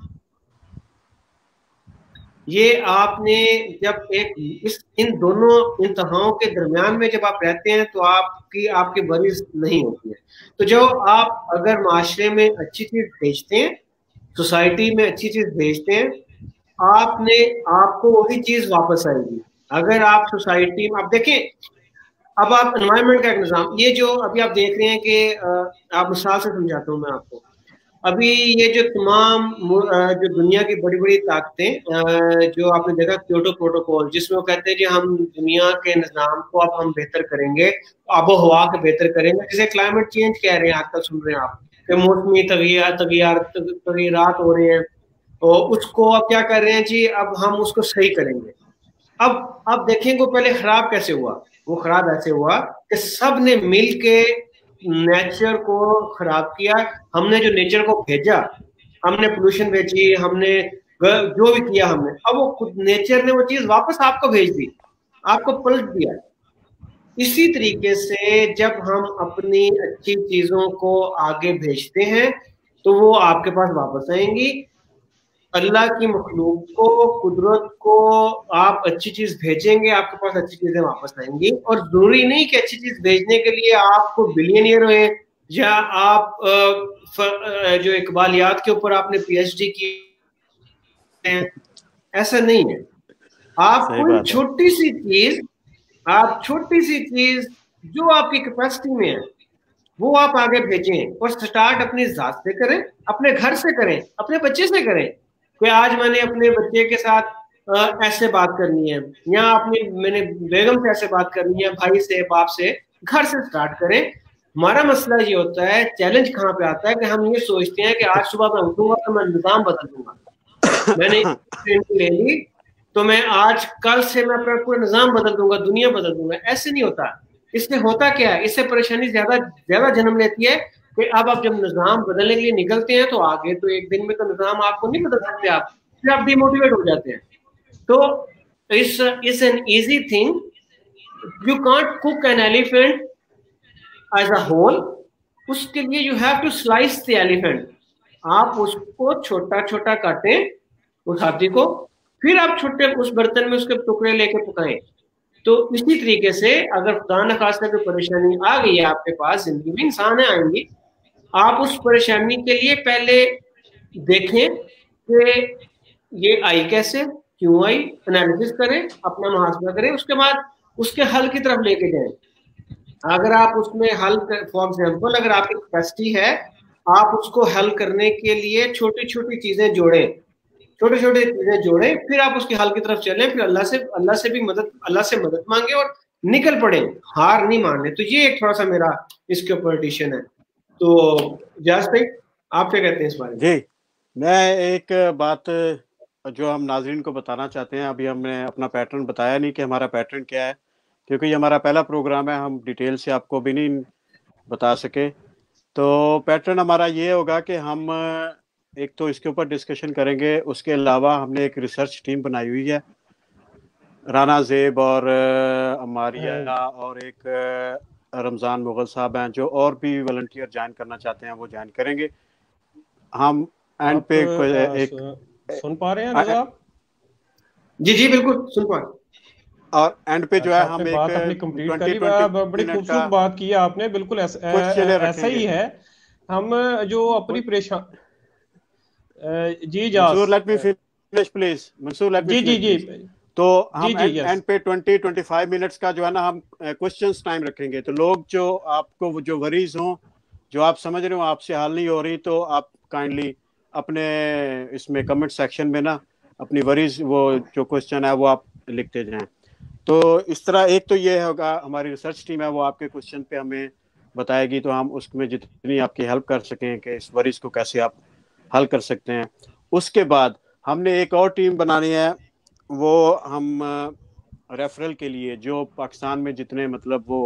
یہ آپ نے جب ان دونوں انتہاؤں کے درمیان میں جب آپ رہتے ہیں تو آپ کی مریض نہیں ہوتی ہے. تو جو آپ اگر معاشرے میں اچھی چیز بھیجتے ہیں, سوسائٹی میں اچھی چیز بھیجتے ہیں, آپ کو وہی چیز واپس آئے گی. اگر آپ سوسائٹی میں آپ دیکھیں, اب آپ انوائرمنٹ کا ایک نظام, یہ جو ابھی آپ دیکھ رہے ہیں کہ آپ مثال سے سمجھاتا ہوں میں آپ کو. ابھی یہ جو تمام جو دنیا کی بڑی بڑی طاقتیں جو آپ نے دیکھا کیوٹو پروٹوکول, جس میں وہ کہتے ہیں کہ ہم دنیا کے نظام کو اب ہم بہتر کریں گے, آب و ہوا کو بہتر کریں گے, جسے کلائمیٹ چینج کہہ رہے ہیں آج کل سن رہے ہیں آپ کہ موسمی تغیرات ہو رہے ہیں, اور اس کو اب کیا کر رہے ہیں جی اب ہم اس کو صحیح کریں گے. اب دیکھیں گے پہلے خراب کیسے ہوا. وہ خراب ایسے ہوا کہ سب نے مل کے نیچر کو خراب کیا. ہم نے جو نیچر کو بھیجا, ہم نے پولوشن بھیجی, ہم نے جو بھی کیا ہم نے, اب وہ نیچر نے وہ چیز واپس آپ کو بھیج دی, آپ کو پلٹ دیا. اسی طریقے سے جب ہم اپنی اچھی چیزوں کو آگے بھیجتے ہیں تو وہ آپ کے پاس واپس آئیں گی. اللہ کی مخلوق کو, قدرت کو آپ اچھی چیز بھیجیں گے, آپ کے پاس اچھی چیزیں واپس آئیں گی. اور ضروری نہیں کہ اچھی چیز بھیجنے کے لیے آپ کو بلینئر ہوئے یا آپ جو اقبالیات کے اوپر آپ نے پی ایچ ڈی کی, ایسا نہیں ہے. آپ کوئی چھوٹی سی چیز جو آپ کی کیپیسٹی میں ہے وہ آپ آگے بھیجیں, اور سٹارٹ اپنی ذات سے کریں, اپنے گھر سے کریں, اپنے بچے سے کریں. کہ آج میں نے اپنے بچے کے ساتھ ایسے بات کرنی ہے, یا میں نے بیگم سے ایسے بات کرنی ہے, بھائی سے, باپ سے, گھر سے سٹارٹ کریں. ہمارا مسئلہ یہ ہوتا ہے, چیلنج کہاں پہ آتا ہے کہ ہم یہ سوچتے ہیں کہ آج صبح میں اٹھوں گا تو میں نظام بدل دوں گا. میں نے ٹریننگ لے لی تو میں آج کل سے میں اپنا پورا نظام بدل دوں گا, دنیا بدل دوں گا. ایسے نہیں ہوتا. اس سے ہوتا کیا ہے, اس سے پریشانی زیادہ جنم لیتی ہے کہ اب آپ جب نظام بدلنے کے لیے نکلتے ہیں تو آگے تو ایک دن میں تو نظام آپ کو نہیں بدل سکتے, آپ ڈی موٹیویٹ ہو جاتے ہیں. تو it's an easy thing. You can't cook an elephant as a whole. اس کے لیے you have to slice the elephant. آپ اس کو چھوٹا چھوٹا کاٹیں اس ہاتھی کو, پھر آپ چھوٹے اس برتن میں اس کے ٹکڑے لے کے پکائیں. تو اسی طریقے سے اگر خدا نخواستہ کوئی پریشانی آ گئی ہے آپ کے پاس, زندگی میں انسان آئیں گی, آپ اس پریشانی کے لیے پہلے دیکھیں کہ یہ آئی کیسے, کیوں آئی, انالیسس کریں, اپنا محاسبہ کریں, اس کے بعد اس کے حل کی طرف لے کے جائیں. اگر آپ اس میں حل, فار ایگزامپل اگر آپ کی کیپیسٹی ہے, آپ اس کو حل کرنے کے لیے چھوٹی چھوٹی چیزیں جوڑیں, پھر آپ اس کے حل کی طرف چلیں, پھر اللہ سے بھی مدد مانگیں اور نکل پڑیں, ہار نہیں ماننے. تو یہ ایک تھوڑا سا میرا اس کے اوپر ایڈیشن ہے. تو جاز بھائی آپ کیا کہتے ہیں اس بارے میں؟ جی, میں ایک بات جو ہم ناظرین کو بتانا چاہتے ہیں, ابھی ہم نے اپنا پیٹرن بتایا نہیں کہ ہمارا پیٹرن کیا ہے, کیونکہ یہ ہمارا پہلا پروگرام ہے, ہم ڈیٹیل سے آپ کو بھی نہیں بتا سکے. تو پیٹرن ہمارا یہ ہوگا کہ ہم ایک تو اس کے اوپر ڈسکشن کریں گے, اس کے علاوہ ہم نے ایک ریسرچ ٹیم بنائی ہوئی ہے, رانا زیب اور عماریہ اور ایک رمضان مغل صاحب ہیں, جو اور بھی والنٹیئر جوائن کرنا چاہتے ہیں وہ جوائن کریں گے. ہم اینڈ پہ ایک سن پا رہے ہیں رضا آپ؟ جی بالکل سن پا رہے ہیں. اور اینڈ پہ جو ہے ہم بات اپنی کمپلیٹ کری, بڑی خوبصورت بات کی آپ نے, بالکل ایسا ہی ہے. ہم جو اپنی پریشان جی Mansoor let me finish please, Mansoor let me finish. تو ہم اینڈ پہ 20-25 منٹس کا جو ہے نا ہم کوسچنز ٹائم رکھیں گے. تو لوگ جو آپ کو جو وریز ہوں, جو آپ سمجھ رہے ہو آپ سے حل نہیں ہو رہی, تو آپ کائنڈلی اپنے اس میں کمنٹ سیکشن میں نا اپنی وریز وہ جو کوسچن ہے وہ آپ لکھتے جائیں. تو اس طرح ایک تو یہ ہوگا, ہماری ریسرچ ٹیم ہے وہ آپ کے کوسچن پہ ہمیں بتائے گی, تو ہم اس میں جتنی آپ کی ہیلپ کر سکیں کہ اس وریز کو کیسے آپ حل کر سکتے ہیں. اس کے بعد ہم نے ایک اور ٹیم بنانی ہے, وہ ہم ریفرل کے لیے جو پاکستان میں جتنے مطلب وہ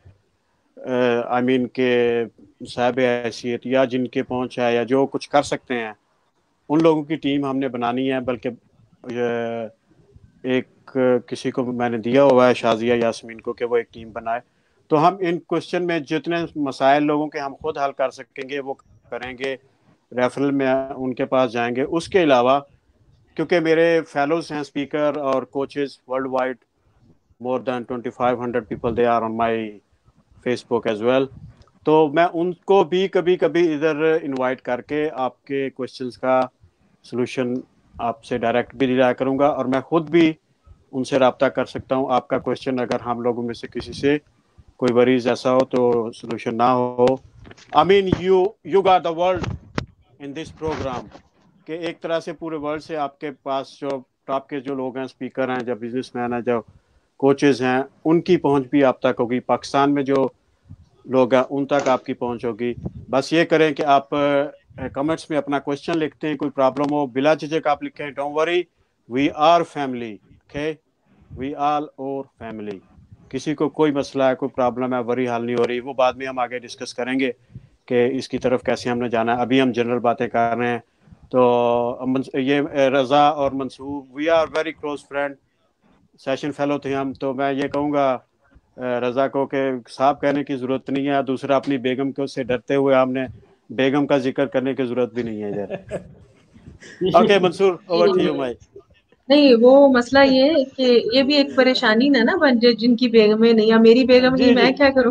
آئی مین کہ صاحب حیثیت یا جن کے پہنچ ہے یا جو کچھ کر سکتے ہیں, ان لوگوں کی ٹیم ہم نے بنانی ہے. بلکہ ایک کسی کو میں نے دیا ہوا ہے, شازیہ یاسمین کو, کہ وہ ایک ٹیم بنائے. تو ہم ان کوسچن میں جتنے مسائل لوگوں کے ہم خود حل کر سکیں گے وہ کریں گے, ریفرل میں ان کے پاس جائیں گے. اس کے علاوہ کیونکہ میرے فیلوز ہیں اسپیکر اور coaches worldwide, more than 2500 people they are on my Facebook as well, تو میں ان کو بھی کبھی کبھی ادھر انوائٹ کر کے آپ کے کوسچنز کا سلوشن آپ سے ڈائریکٹ بھی دیا کروں گا, اور میں خود بھی ان سے رابطہ کر سکتا ہوں. آپ کا کوسچن اگر ہم لوگوں میں سے کسی سے کوئی وریز ایسا ہو تو سلوشن نہ ہو, I mean you got the world in this program, کہ ایک طرح سے پورے ورلڈ سے آپ کے پاس جو ٹاپ کے جو لوگ ہیں, اسپیکر ہیں, جو بزنس مین ہیں, جو کوچز ہیں, ان کی پہنچ بھی آپ تک ہوگی. پاکستان میں جو لوگ ہیں ان تک آپ کی پہنچ ہوگی. بس یہ کریں کہ آپ کمنٹس میں اپنا کوسچن لکھتے ہیں, کوئی پرابلم ہو بلا جھجک آپ لکھیں, don't worry, we are family, okay, we all are family. کسی کو کوئی مسئلہ ہے, کوئی پرابلم ہے, وری حل نہیں ہو رہی, وہ بعد میں ہم آگے ڈسکس کریں گے کہ اس کی طرف کیسے ہم نے جانا ہے. ابھی ہم جنرل باتیں کر رہے ہیں. تو یہ رضا اور Mansoor, we are very close friend, session fellow تھے ہم. تو میں یہ کہوں گا رضا کو کہ صاحب کہنے کی ضرورت نہیں ہے. دوسرا, اپنی بیگم کو سے ڈرتے ہوئے ہم نے بیگم کا ذکر کرنے کی ضرورت بھی نہیں ہے ادھر. Okay Mansoor, over to you my. نہیں, وہ مسئلہ یہ ہے کہ یہ بھی ایک پریشانی نا بن جائے, جن کی بیگمیں نہیں, یا میری بیگم نہیں, میں کیا کروں.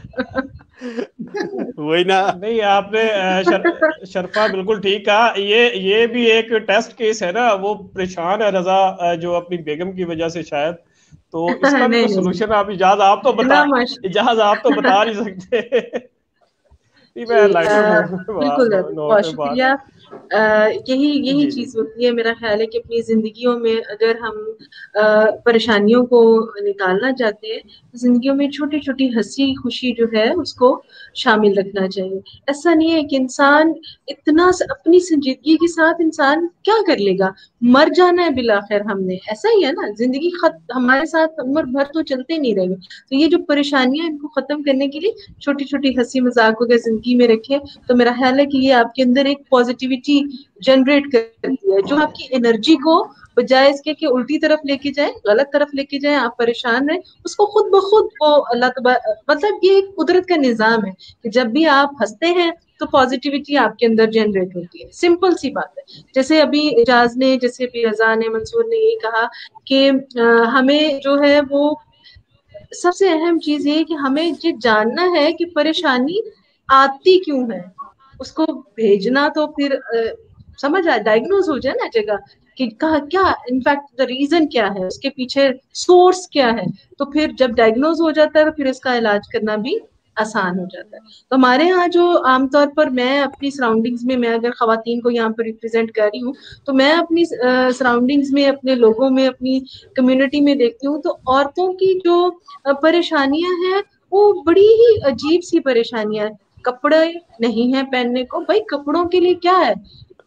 وہی نا, نہیں آپ نے شرفا بالکل ٹھیک کہا. یہ بھی ایک ٹیسٹ کیس ہے نا, وہ پریشان ہے رضا جو اپنی بیگم کی وجہ سے شاید, تو اس کا بھی سولوشن آپ اجاز آپ تو بتا نہیں سکتے. بالکل, بہت شکریہ. یہی چیز ہوتی ہے میرا خیال ہے کہ اپنی زندگیوں میں اگر ہم پریشانیوں کو نکالنا چاہتے ہیں تو زندگیوں میں چھوٹی چھوٹی ہنسی خوشی جو ہے اس کو شامل رکھنا چاہیے. ایسا نہیں ہے کہ انسان اتنا اپنی سنجیدگی کے ساتھ انسان کیا کر لے گا, مر جانا ہے بالآخر ہم نے, ایسا ہی ہے نا, زندگی ہمارے ساتھ عمر بھر تو چلتے نہیں رہے گے. تو یہ جو پریشانیاں ان کو ختم کرنے کے لیے چھوٹی چھوٹی ہنسی مذاق کو اگر زندگی میں رکھے تو میرا خیال ہے کہ یہ آپ کے اندر ایک پازیٹیوٹی جنریٹ کرتی ہے, جو آپ کی انرجی کو بجائے اس کے کہ الٹی طرف لے کے جائیں, غلط طرف لے کے جائیں, آپ پریشان رہیں, اس کو خود بخود وہ اللہ مطلب یہ ایک قدرت کا نظام ہے کہ جب بھی آپ ہنستے ہیں تو پازیٹیوٹی آپ کے اندر جنریٹ ہوتی ہے. سمپل سی بات ہے. جیسے ابھی اعجاز نے, جیسے ابھی رضا نے, منصور نے یہی کہا کہ ہمیں جو ہے وہ سب سے اہم چیز یہ کہ ہمیں یہ جاننا ہے کہ پریشانی آتی کیوں ہے, اس کو بھیجنا تو پھر سمجھ آئے ڈائگنوز ہو جائے نا جگہ کہ کیا انفیکٹ ریزن کیا ہے, اس کے پیچھے سورس کیا ہے, تو پھر جب ڈائگنوز ہو جاتا ہے تو پھر اس کا علاج کرنا بھی آسان ہو جاتا ہے. تو ہمارے ہاں جو عام طور پر میں اپنی سراؤنڈنگز میں اگر خواتین کو یہاں پر ریپرزینٹ کر رہی ہوں تو میں اپنی سراؤنڈنگز میں, اپنے لوگوں میں, اپنی کمیونٹی میں دیکھتی ہوں تو عورتوں کی جو پریشانیاں ہیں وہ بڑی ہی عجیب سی پریشانیاں ہیں. کپڑے نہیں ہیں پہننے کو, بھائی کپڑوں کے لیے کیا ہے,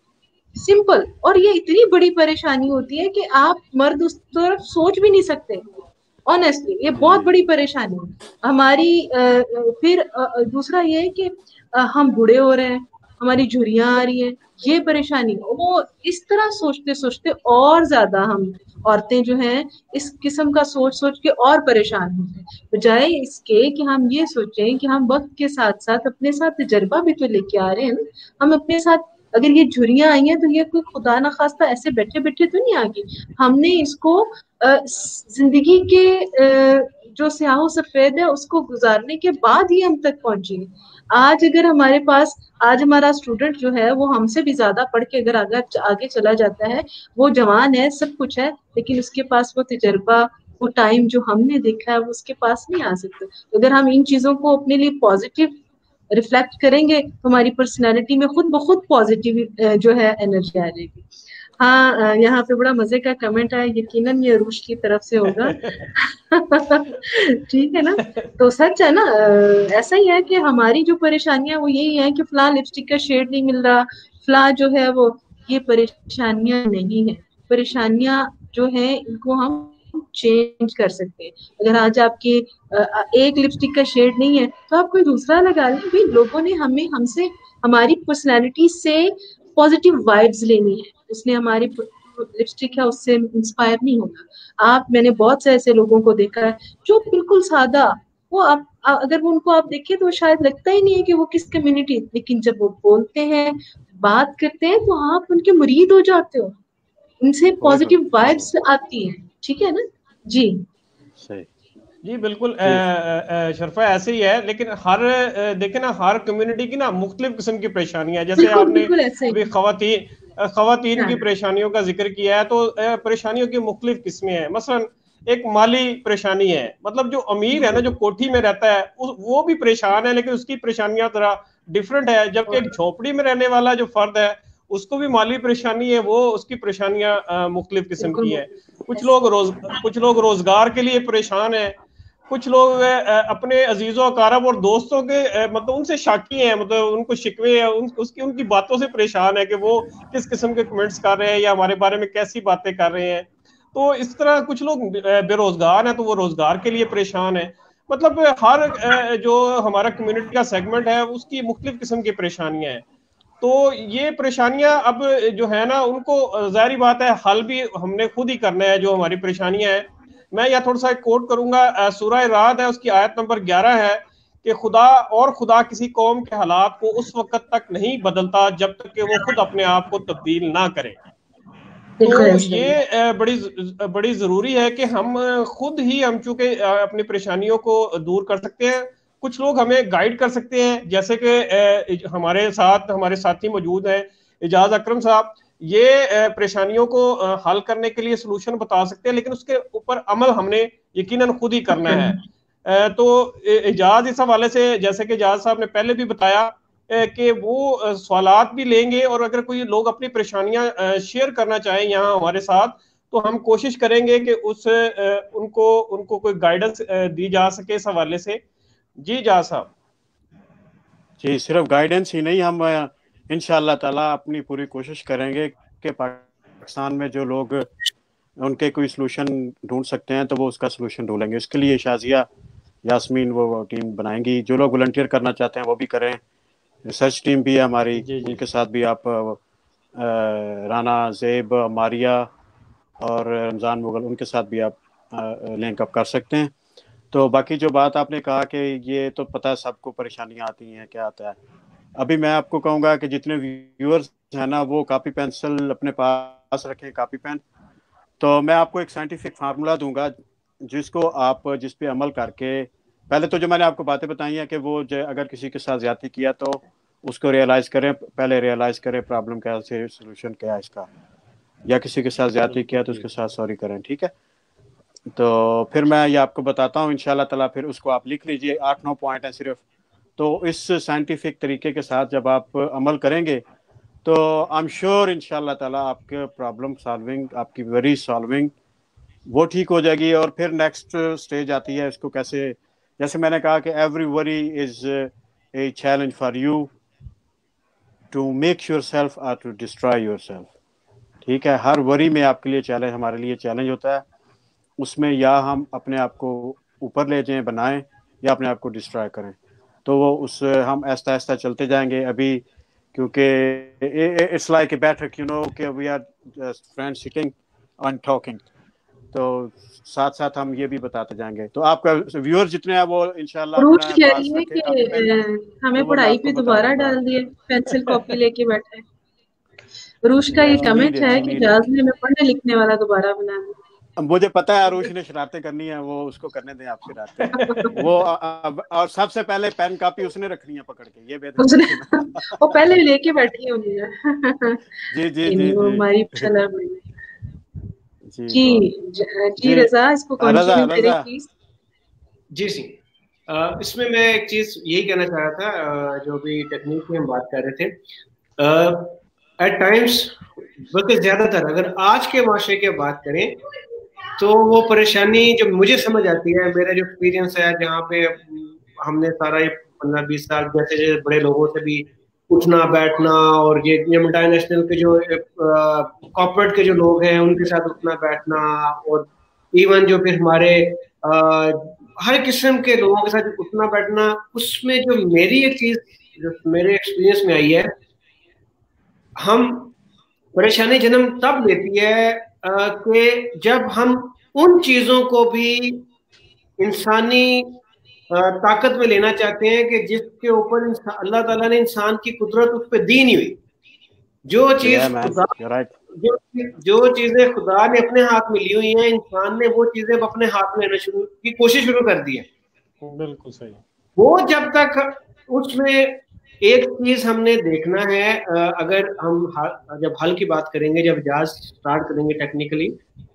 سمپل. اور یہ اتنی بڑی پریشانی ہوتی ہے کہ آپ مرد اس طرف سوچ بھی نہیں سکتے. آنیسٹلی یہ بہت بڑی پریشانی ہے ہماری. پھر دوسرا یہ ہے کہ ہم بوڑھے ہو رہے ہیں, ہماری جھریاں آ رہی ہیں, یہ پریشانی. وہ اس طرح سوچتے سوچتے اور زیادہ ہم عورتیں جو ہیں اس قسم کا سوچ سوچ کے اور پریشان ہوتے ہیں, بجائے اس کے کہ ہم یہ سوچیں کہ ہم وقت کے ساتھ ساتھ اپنے ساتھ تجربہ بھی تو لے کے آ رہے ہیں. ہم اپنے ساتھ اگر یہ جھریاں آئی ہیں تو یہ کوئی خدا نخواستہ ایسے بیٹھے بیٹھے تو نہیں آ گئی. ہم نے اس کو زندگی کے جو سیاہ و سفید ہے اس کو گزارنے کے بعد ہی ہم تک پہنچی. آج اگر ہمارے پاس آج ہمارا اسٹوڈنٹ جو ہے وہ ہم سے بھی زیادہ پڑھ کے اگر آگے چلا جاتا ہے, وہ جوان ہے, سب کچھ ہے, لیکن اس کے پاس وہ تجربہ, وہ ٹائم جو ہم نے دیکھا ہے وہ اس کے پاس نہیں آ سکتا. اگر ہم ان چیزوں کو اپنے لیے پازیٹیو ریفلیکٹ کریں گے تو ہماری پرسنالٹی میں خود بخود پازیٹیو جو ہے انرجی آ جائے گی. ہاں یہاں پہ بڑا مزے کا کمنٹ ہے, یقیناً یہ عروج کی طرف سے ہوگا. ٹھیک ہے نا, تو سچ ہے نا, ایسا ہی ہے کہ ہماری جو پریشانیاں وہ یہی ہے کہ فلاں لپسٹک کا شیڈ نہیں مل رہا, فلاں جو ہے وہ, یہ پریشانیاں نہیں ہیں. پریشانیاں جو ہیں ان کو ہم چینج کر سکتے ہیں. اگر آج آپ کے ایک لپسٹک کا شیڈ نہیں ہے تو آپ کوئی دوسرا لگا لیں. بھائی لوگوں نے ہم سے ہماری پرسنالٹی سے پازیٹیو وائبز لینی ہے, اس نے ہماری لپسٹک ہے اس سے انسپائر نہیں ہونا. میں نے بہت سے ایسے لوگوں کو دیکھا ہے جو بالکل سادہ, وہ اگر ان کو آپ دیکھیں تو شاید لگتا ہی نہیں ہے کہ وہ کس کمیونٹی, لیکن جب وہ بولتے ہیں بات کرتے ہیں تو آپ ان کے مرید ہو جاتے ہو, ان سے پازیٹیو وائبس آتی ہیں. ٹھیک ہے نا جی, صحیح جی بالکل. شرفا ایسے ہی ہے, لیکن دیکھیں نا ہر کمیونٹی کی نا مختلف قسم کی پریشانیاں, جیسے آپ نے ابھی خواتین کی پریشانیوں کا ذکر کیا ہے, تو پریشانیوں کی مختلف قسمیں ہیں. مثلا ایک مالی پریشانی ہے, مطلب جو امیر ہے نا, جو کوٹھی میں رہتا ہے وہ بھی پریشان ہے, لیکن اس کی پریشانیاں ذرا ڈفرنٹ ہے. جبکہ ایک جھونپڑی میں رہنے والا جو فرد ہے اس کو بھی مالی پریشانی ہے, وہ اس کی پریشانیاں مختلف قسم کی ہیں. کچھ لوگ روزگار کے لیے پریشان ہیں, کچھ لوگ اپنے عزیز و اقارب اور دوستوں کے مطلب ان سے شاکی ہیں, مطلب ان کو شکوے ہیں, ان کی باتوں سے پریشان ہے کہ وہ کس قسم کے کمنٹس کر رہے ہیں یا ہمارے بارے میں کیسی باتیں کر رہے ہیں. تو اس طرح کچھ لوگ بے روزگار ہیں تو وہ روزگار کے لیے پریشان ہیں. مطلب ہر جو ہمارا کمیونٹی کا سیگمنٹ ہے اس کی مختلف قسم کی پریشانیاں ہیں. تو یہ پریشانیاں اب جو ہے نا ان کو ظاہری بات ہے حل بھی ہم نے خود ہی کرنا ہے. جو ہماری پریشانیاں ہیں, میں یہ تھوڑا سا کوٹ کروں گا, سورہ رعد ہے, اس کی آیت نمبر 11 ہے کہ خدا کسی قوم کے حالات کو اس وقت تک نہیں بدلتا جب تک کہ وہ خود اپنے آپ کو تبدیل نہ کرے. تو یہ بڑی ضروری ہے کہ ہم خود ہی چونکہ اپنی پریشانیوں کو دور کر سکتے ہیں. کچھ لوگ ہمیں گائیڈ کر سکتے ہیں, جیسے کہ ہمارے ساتھ ہمارے ساتھی موجود ہیں اعجاز اکرم صاحب, یہ پریشانیوں کو حل کرنے کے لیے سلوشن بتا سکتے ہیں, لیکن اس کے اوپر عمل ہم نے یقیناً خود ہی کرنا ہے. تو اعجاز اس حوالے سے, جیسے کہ اعجاز صاحب نے پہلے بھی بتایا, کہ وہ سوالات بھی لیں گے, اور اگر کوئی لوگ اپنی پریشانیاں شیئر کرنا چاہیں یہاں ہمارے ساتھ تو ہم کوشش کریں گے کہ ان کو کوئی گائیڈنس دی جا سکے اس حوالے سے. جی جا صاحب. جی صرف گائیڈنس ہی نہیں, ہم انشاءاللہ تعالیٰ اپنی پوری کوشش کریں گے کہ پاکستان میں جو لوگ ان کے کوئی سلوشن ڈھونڈ سکتے ہیں تو وہ اس کا سلوشن ڈھونڈیں گے. اس کے لیے شازیہ یاسمین وہ ٹیم بنائیں گی. جو لوگ والنٹیئر کرنا چاہتے ہیں وہ بھی کریں. ریسرچ ٹیم بھی ہے ہماری, ان کے ساتھ بھی آپ رانا زیب, ماریا اور رمضان مغل, ان کے ساتھ بھی آپ لنک اپ کر سکتے ہیں. تو باقی جو بات آپ نے کہا کہ یہ تو پتہ ہے سب کو پریشانیاں آتی ہیں, کیا آتا ہے. ابھی میں آپ کو کہوں گا کہ جتنے ویورز ہیں نا وہ کاپی پینسل اپنے پاس رکھیں, کاپی پین. تو میں آپ کو ایک سائنٹیفک فارمولا دوں گا جس کو آپ جس پہ عمل کر کے, پہلے تو جو میں نے آپ کو باتیں بتائی ہیں کہ وہ اگر کسی کے ساتھ زیادتی کیا تو اس کو ریئلائز کریں, پہلے ریئلائز کریں پرابلم کیا ہے, سولوشن کیا ہے اس کا, یا کسی کے ساتھ زیادتی کیا تو اس کے ساتھ سوری کریں, ٹھیک ہے. تو پھر میں یہ آپ کو بتاتا ہوں انشاءاللہ تعالیٰ, پھر اس کو آپ لکھ لیجئے, 8-9 پوائنٹ ہیں صرف. تو اس سائنٹیفک طریقے کے ساتھ جب آپ عمل کریں گے تو آئی ایم شیور انشاءاللہ تعالیٰ آپ کے پرابلم سالونگ, آپ کی ویری سالونگ وہ ٹھیک ہو جائے گی. اور پھر نیکسٹ سٹیج آتی ہے اس کو کیسے, جیسے میں نے کہا کہ every worry is a challenge for you to make yourself or to destroy yourself, ٹھیک ہے. ہر وری میں آپ کے لیے چیلنج, ہمارے لیے چیلنج ہوتا ہے. اس میں یا ہم اپنے آپ کو اوپر لے جائیں, بنائیں, یا اپنے آپ کو ڈسٹرائے کریں. تو وہ اس ہم آہستہ آہستہ چلتے جائیں گے. ابھی کیونکہ اٹس لائک اے بیٹھک, یو نو کہ we are friend sitting and talking, تو ساتھ ساتھ ہم یہ بھی بتاتے جائیں گے. تو آپ کا ویور جتنے ہیں وہ انشاءاللہ روش اپنا کہہ پاس رہی ہے رکھے کاپی پین, کہ ہمیں تو وہ میں پڑھائی آپ پہ کو بتا دوبارہ دوں گا. ڈال دیے, پینسل کاپی لے کے بیٹھے. روش کا یہ اٹس کمنٹ نیڈیڈ, ہے اٹس کہ نیڈیڈ. جاز نے ہمیں پڑھنے لکھنے والا دوبارہ بنا دیا. مجھے پتا ہے عروش نے شرارتیں کرنی ہیں, وہ اس کو کرنے دیں آپ شرارتیں. وہ اور سب سے پہلے پین کاپی اس نے رکھنی ہے پکڑ کے, یہ بہتر ہے نا. وہ پہلے لے کے بیٹھی ہوئی ہے. جی جی جی وہ جی ہماری چلا بڑی. جی جی رضا, اس کو کنٹینیو کریں رضا. پلیز. جی اس میں ایک چیز یہی کہنا چاہ رہا تھا, جو بھی ٹیکنیک کی ہم بات کر رہے تھے. ایٹ ٹائمس بلکہ زیادہ تر اگر آج کے معاشرے کی بات کریں تو وہ پریشانی جو مجھے سمجھ آتی ہے, میرا جو ایکسپیرینس ہے جہاں پہ ہم نے سارا یہ 15-20 سال جیسے بڑے لوگوں سے بھی اٹھنا بیٹھنا, اور یہ ملٹی نیشنل کے جو کارپوریٹ کے جو لوگ ہیں ان کے ساتھ اٹھنا بیٹھنا, اور ایون جو پھر ہمارے ہر قسم کے لوگوں کے ساتھ اٹھنا بیٹھنا, اس میں جو میری ایک چیز جو میرے ایکسپیرینس میں آئی ہے, ہم پریشانی جنم تب لیتی ہے کہ جب ہم ان چیزوں کو بھی انسانی طاقت میں لینا چاہتے ہیں کہ جس کے اوپر اللہ تعالیٰ نے انسان کی قدرت اس پہ دی نہیں ہوئی. جو چیز خدا جو چیزیں خدا نے اپنے ہاتھ میں لی ہوئی ہیں, انسان نے وہ چیزیں اپنے ہاتھ میں لینا کی کوشش شروع کر دی ہے. بالکل صحیح. وہ جب تک اس میں ایک چیز ہم نے دیکھنا ہے, اگر ہم جب حل کی بات کریں گے, جب جاز سٹارٹ کریں گے ٹیکنیکلی,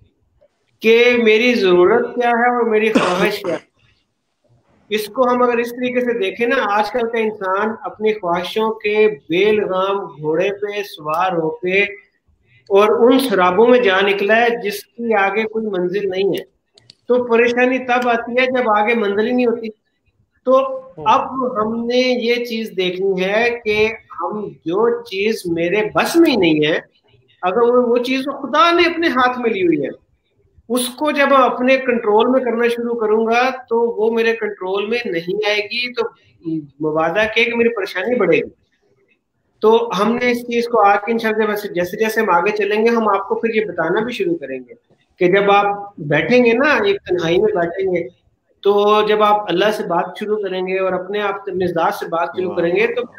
کہ میری ضرورت کیا ہے اور میری خواہش کیا ہے, اس کو ہم اگر اس طریقے سے دیکھیں نا, آج کل کا انسان اپنی خواہشوں کے بے لگام گھوڑے پہ سوار ہو کے اور ان شرابوں میں جا نکلا ہے جس کی آگے کوئی منزل نہیں ہے. تو پریشانی تب آتی ہے جب آگے منزل ہی نہیں ہوتی. تو اب ہم نے یہ چیز دیکھنی ہے کہ ہم جو چیز میرے بس میں ہی نہیں ہے, اگر وہ چیز خدا نے اپنے ہاتھ میں لی ہوئی ہے, اس کو جب اپنے کنٹرول میں کرنا شروع کروں گا تو وہ میرے کنٹرول میں نہیں آئے گی, تو مبادہ کہ میری پریشانی بڑھے گی. تو ہم نے اس چیز کو آج کے انشاءاللہ جیسے جیسے ہم آگے چلیں گے, ہم آپ کو پھر یہ بتانا بھی شروع کریں گے کہ جب آپ بیٹھیں گے نا, ایک تنہائی میں بیٹھیں گے, تو جب آپ اللہ سے بات شروع کریں گے اور اپنے آپ اپنے ذات سے بات شروع کریں گے, تو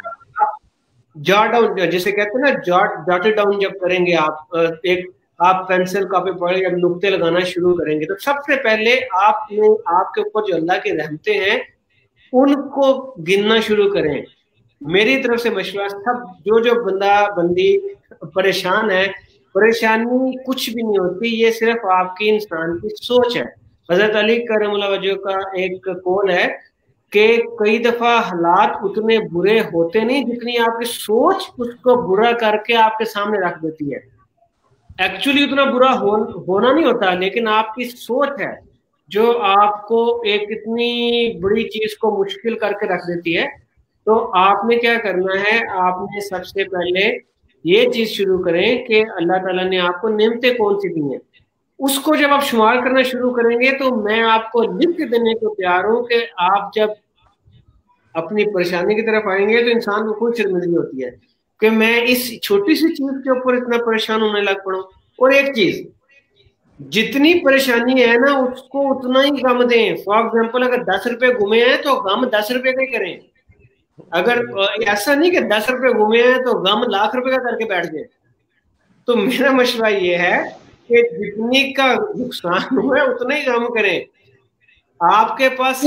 جاٹ ڈاؤن, جسے کہتے ہیں نا جاٹ ڈاؤن جب کریں گے آپ پینسل کاپی پڑھیں, جب نقطے لگانا شروع کریں گے, تو سب سے پہلے آپ کے اوپر جو اللہ کی رحمتیں ہیں ان کو گننا شروع کریں. میری طرف سے مشورہ, سب جو بندہ بندی پریشان ہے, پریشانی کچھ بھی نہیں ہوتی, یہ صرف آپ کی انسان کی سوچ ہے. حضرت علی کرم اللہ وجہ کا ایک قول ہے کہ کئی دفعہ حالات اتنے برے ہوتے نہیں جتنی آپ کی سوچ اس کو برا کر کے آپ کے سامنے رکھ دیتی ہے. ایکچولی اتنا برا ہونا نہیں ہوتا, لیکن آپ کی سوچ ہے جو آپ کو ایک اتنی بڑی چیز کو مشکل کر کے رکھ دیتی ہے. تو آپ نے کیا کرنا ہے, آپ نے سب سے پہلے یہ چیز شروع کریں کہ اللہ تعالیٰ نے آپ کو نعمتیں کون سی دی ہیں, اس کو جب آپ شمار کرنا شروع کریں گے تو میں آپ کو لکھ دینے کو تیار ہوں کہ آپ جب اپنی پریشانی کی طرف آئیں گے تو انسان کو خود شرمندگی ہوتی ہے کہ میں اس چھوٹی سی چیز کے اوپر اتنا پریشان ہونے لگ پڑا. اور ایک چیز, جتنی پریشانی ہے نا اس کو اتنا ہی غم دیں. فار ایگزامپل اگر 10 روپے گھومے ہیں تو غم 10 روپے کا ہی کریں. اگر ایسا نہیں کہ 10 روپے گھومے ہیں تو غم لاکھ روپے کا کر کے بیٹھ جائے. تو میرا مشورہ یہ ہے کہ جتنی کا نقصان ہوا ہے اتنا ہی غم کریں. آپ کے پاس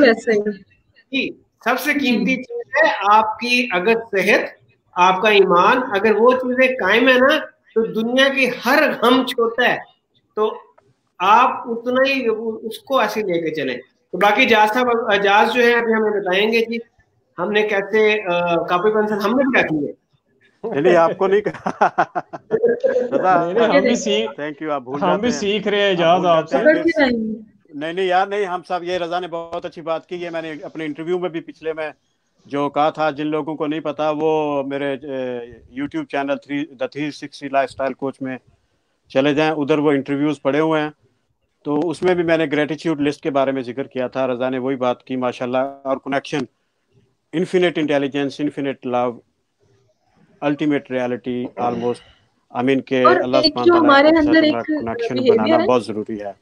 سب سے قیمتی چیز ہے آپ کی اگر صحت, آپ کا ایمان, اگر وہ چیزیں قائم ہے نا تو دنیا کی ہر غم چھوٹا ہے. تو آپ اتنا ہی اس کو ایسے لے کے چلیں. تو باقی جاز صاحب, اجاز جو ہے ابھی ہمیں بتائیں گے جی ہم نے کیسے کاپی پینسل ہم نے بھی رکھی ہے. نہیں آپ کو نہیں کہا, ہم بھی سیکھ رہے ہیں اجاز آپ سے. نہیں یار نہیں, ہم سب یہ رضا نے بہت اچھی بات کی ہے. میں نے اپنے انٹرویو میں بھی پچھلے میں جو کہا تھا, جن لوگوں کو نہیں پتا وہ میرے YouTube channel the 360 lifestyle coach میں چلے جائیں, ادھر وہ انٹرویوز پڑے ہوئے ہیں. تو اس میں بھی میں نے گریٹیٹیوڈ لسٹ کے بارے میں ذکر کیا تھا. رضا نے وہی بات کی ماشاءاللہ. اور connection, infinite intelligence, infinite love, ultimate reality, almost I mean کہ اللہ سبحانہ تعالیٰ کے ساتھ ہمارا کنیکشن بنانا بہت ضروری ہے.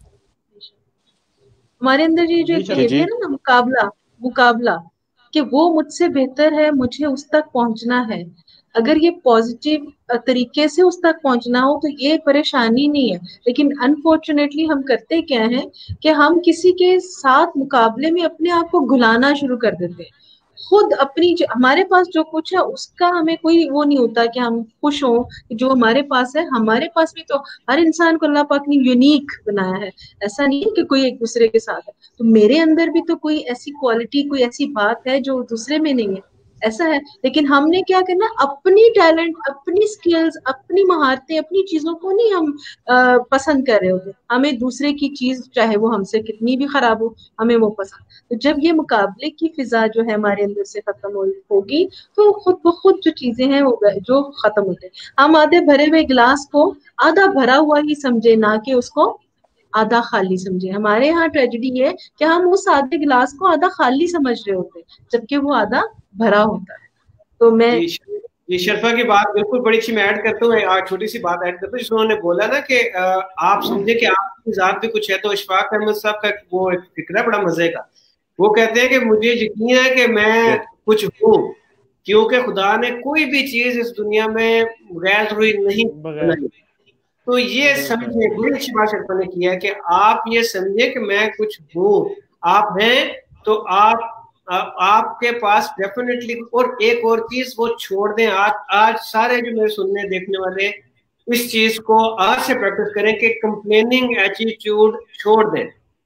ہمارے اندر یہ جو بہیویئر ہے نا, مقابلہ کہ وہ مجھ سے بہتر ہے, مجھے اس تک پہنچنا ہے. اگر یہ پازیٹیو طریقے سے اس تک پہنچنا ہو تو یہ پریشانی نہیں ہے. لیکن انفارچونیٹلی ہم کرتے کیا ہیں کہ ہم کسی کے ساتھ مقابلے میں اپنے آپ کو گھلانا شروع کر دیتے ہیں. خود اپنی ہمارے پاس جو کچھ ہے اس کا ہمیں کوئی وہ نہیں ہوتا کہ ہم خوش ہوں جو ہمارے پاس ہے. ہمارے پاس بھی تو ہر انسان کو اللہ پاک نے یونیک بنایا ہے, ایسا نہیں ہے کہ کوئی ایک دوسرے کے ساتھ ہے. تو میرے اندر بھی تو کوئی ایسی کوالٹی, کوئی ایسی بات ہے جو دوسرے میں نہیں ہے, ایسا ہے. لیکن ہم نے کیا کرنا, اپنی ٹیلنٹ, اپنی سکلز, اپنی مہارتیں, اپنی چیزوں کو نہیں ہم پسند کر رہے ہوتے. ہمیں دوسرے کی چیز چاہے وہ ہم سے کتنی بھی خراب ہو ہمیں وہ پسند. تو جب یہ مقابلے کی فضا جو ہے ہمارے اندر سے ختم ہوگی تو خود بخود جو چیزیں ہیں وہ جو ختم ہوتے ہیں. ہم آدھے بھرے ہوئے گلاس کو آدھا بھرا ہوا ہی سمجھے, نہ کہ اس کو آدھا خالی سمجھے. ہمارے یہاں ٹریجڈی ہے کہ ہم اس آدھے گلاس کو آدھا خالی سمجھ رہے ہوتے جبکہ وہ آدھا بھرا ہوتا ہے. تو میں یہ شرفا کی بات بالکل بڑی اچھی میں ایڈ کرتا ہوں, چھوٹی سی بات ایڈ کرتا ہوں. جس میں انہوں نے بولا نا کہ آپ سمجھے کہ آپ کی ذات بھی کچھ ہے. تو اشفاق احمد صاحب کا وہ ایک فکر ہے بڑا مزے کا. وہ کہتے ہیں کہ مجھے یقین ہے کہ میں کچھ ہوں کیونکہ خدا نے کوئی بھی چیز اس دنیا میں غیر ضروری نہیں بنائی. تو یہ سمجھے, بڑی اچھی بات شرفا نے کیا ہے کہ آپ یہ سمجھے کہ میں کچھ ہوں, آپ ہیں تو آپ کے پاس ڈیفینیٹلی. اور ایک اور چیز وہ چھوڑ دیں, آج سارے جو میرے سننے دیکھنے والے اس چیز کو آج سے پریکٹس کریں کہ کمپلیننگ ایٹیٹیوڈ چھوڑ دیں.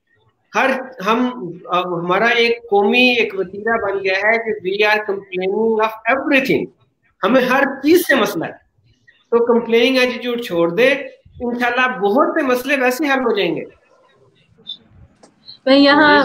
ہمارا ایک قومی ایک وتیرہ بن گیا ہے کہ we are complaining of everything, ہمیں ہر چیز سے مسئلہ ہے. تو کمپلیننگ ایٹیٹیوڈ چھوڑ دے, انشاءاللہ بہت سے مسئلے ویسے حل ہو جائیں گے. میں یہاں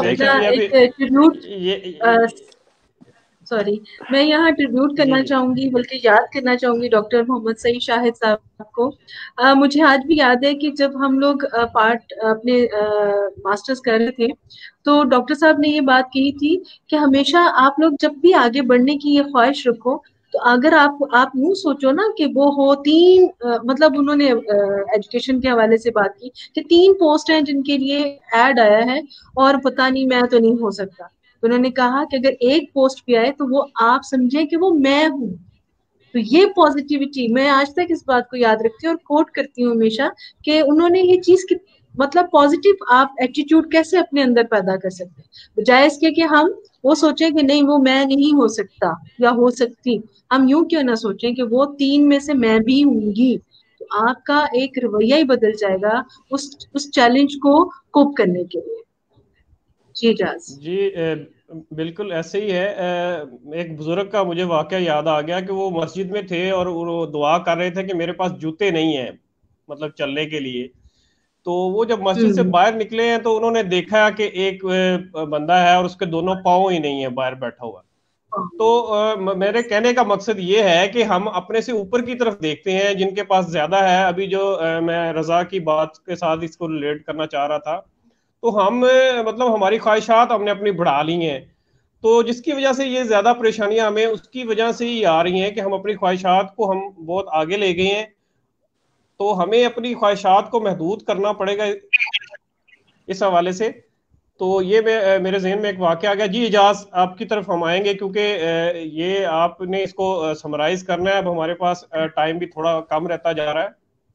ٹریبیوٹ کرنا چاہوں گی, بلکہ یاد کرنا چاہوں گی ڈاکٹر محمد سعید شاہد صاحب کو. مجھے آج بھی یاد ہے کہ جب ہم لوگ اپنے ماسٹرز کر رہے تھے تو ڈاکٹر صاحب نے یہ بات کہی تھی کہ ہمیشہ آپ لوگ جب بھی آگے بڑھنے کی یہ خواہش رکھو تو اگر آپ یوں سوچو نا کہ وہ ہو مطلب انہوں نے ایجوکیشن کے حوالے سے بات کی کہ 3 پوسٹ ہیں جن کے لیے ایڈ آیا ہے اور پتہ نہیں میں تو نہیں ہو سکتا. تو انہوں نے کہا کہ اگر ایک پوسٹ بھی آئے تو وہ آپ سمجھیں کہ وہ میں ہوں. تو یہ پازیٹیوٹی میں آج تک اس بات کو یاد رکھتی ہوں اور کوٹ کرتی ہوں ہمیشہ کہ انہوں نے یہ چیز مطلب پازیٹیو آپ ایٹیٹیوڈ کیسے اپنے اندر پیدا کر سکتے ہیں بجائے اس کے کہ ہم وہ سوچیں کہ نہیں وہ میں نہیں ہو سکتا یا ہو سکتی. ہم یوں کیوں نہ سوچیں کہ وہ 3 میں سے میں بھی ہوں گی. تو آپ کا ایک رویہ ہی بدل جائے گا اس چیلنج کو کوپ کرنے کے لیے. جی بالکل ایسے ہی ہے. ایک بزرگ کا مجھے واقعہ یاد آ گیا کہ وہ مسجد میں تھے اور وہ دعا کر رہے تھے کہ میرے پاس جوتے نہیں ہیں مطلب چلنے کے لیے. تو وہ جب مسجد سے باہر نکلے ہیں تو انہوں نے دیکھا کہ ایک بندہ ہے اور اس کے دونوں پاؤں ہی نہیں ہیں باہر بیٹھا ہوا. تو میرے کہنے کا مقصد یہ ہے کہ ہم اپنے سے اوپر کی طرف دیکھتے ہیں جن کے پاس زیادہ ہے. ابھی جو میں رضا کی بات کے ساتھ اس کو ریلیٹ کرنا چاہ رہا تھا, تو ہم مطلب ہماری خواہشات ہم نے اپنی بڑھا لی ہیں, تو جس کی وجہ سے یہ زیادہ پریشانیاں ہمیں اس کی وجہ سے ہی آ رہی ہیں کہ ہم اپنی خواہشات کو ہم بہت آگے لے گئے ہیں. تو ہمیں اپنی خواہشات کو محدود کرنا پڑے گا اس حوالے سے. تو یہ میرے ذہن میں ایک واقعہ آ گیا. جی اجاز آپ کی طرف ہم آئیں گے کیونکہ یہ آپ نے اس کو سمرائز کرنا ہے, اب ہمارے پاس ٹائم بھی تھوڑا کم رہتا جا رہا ہے.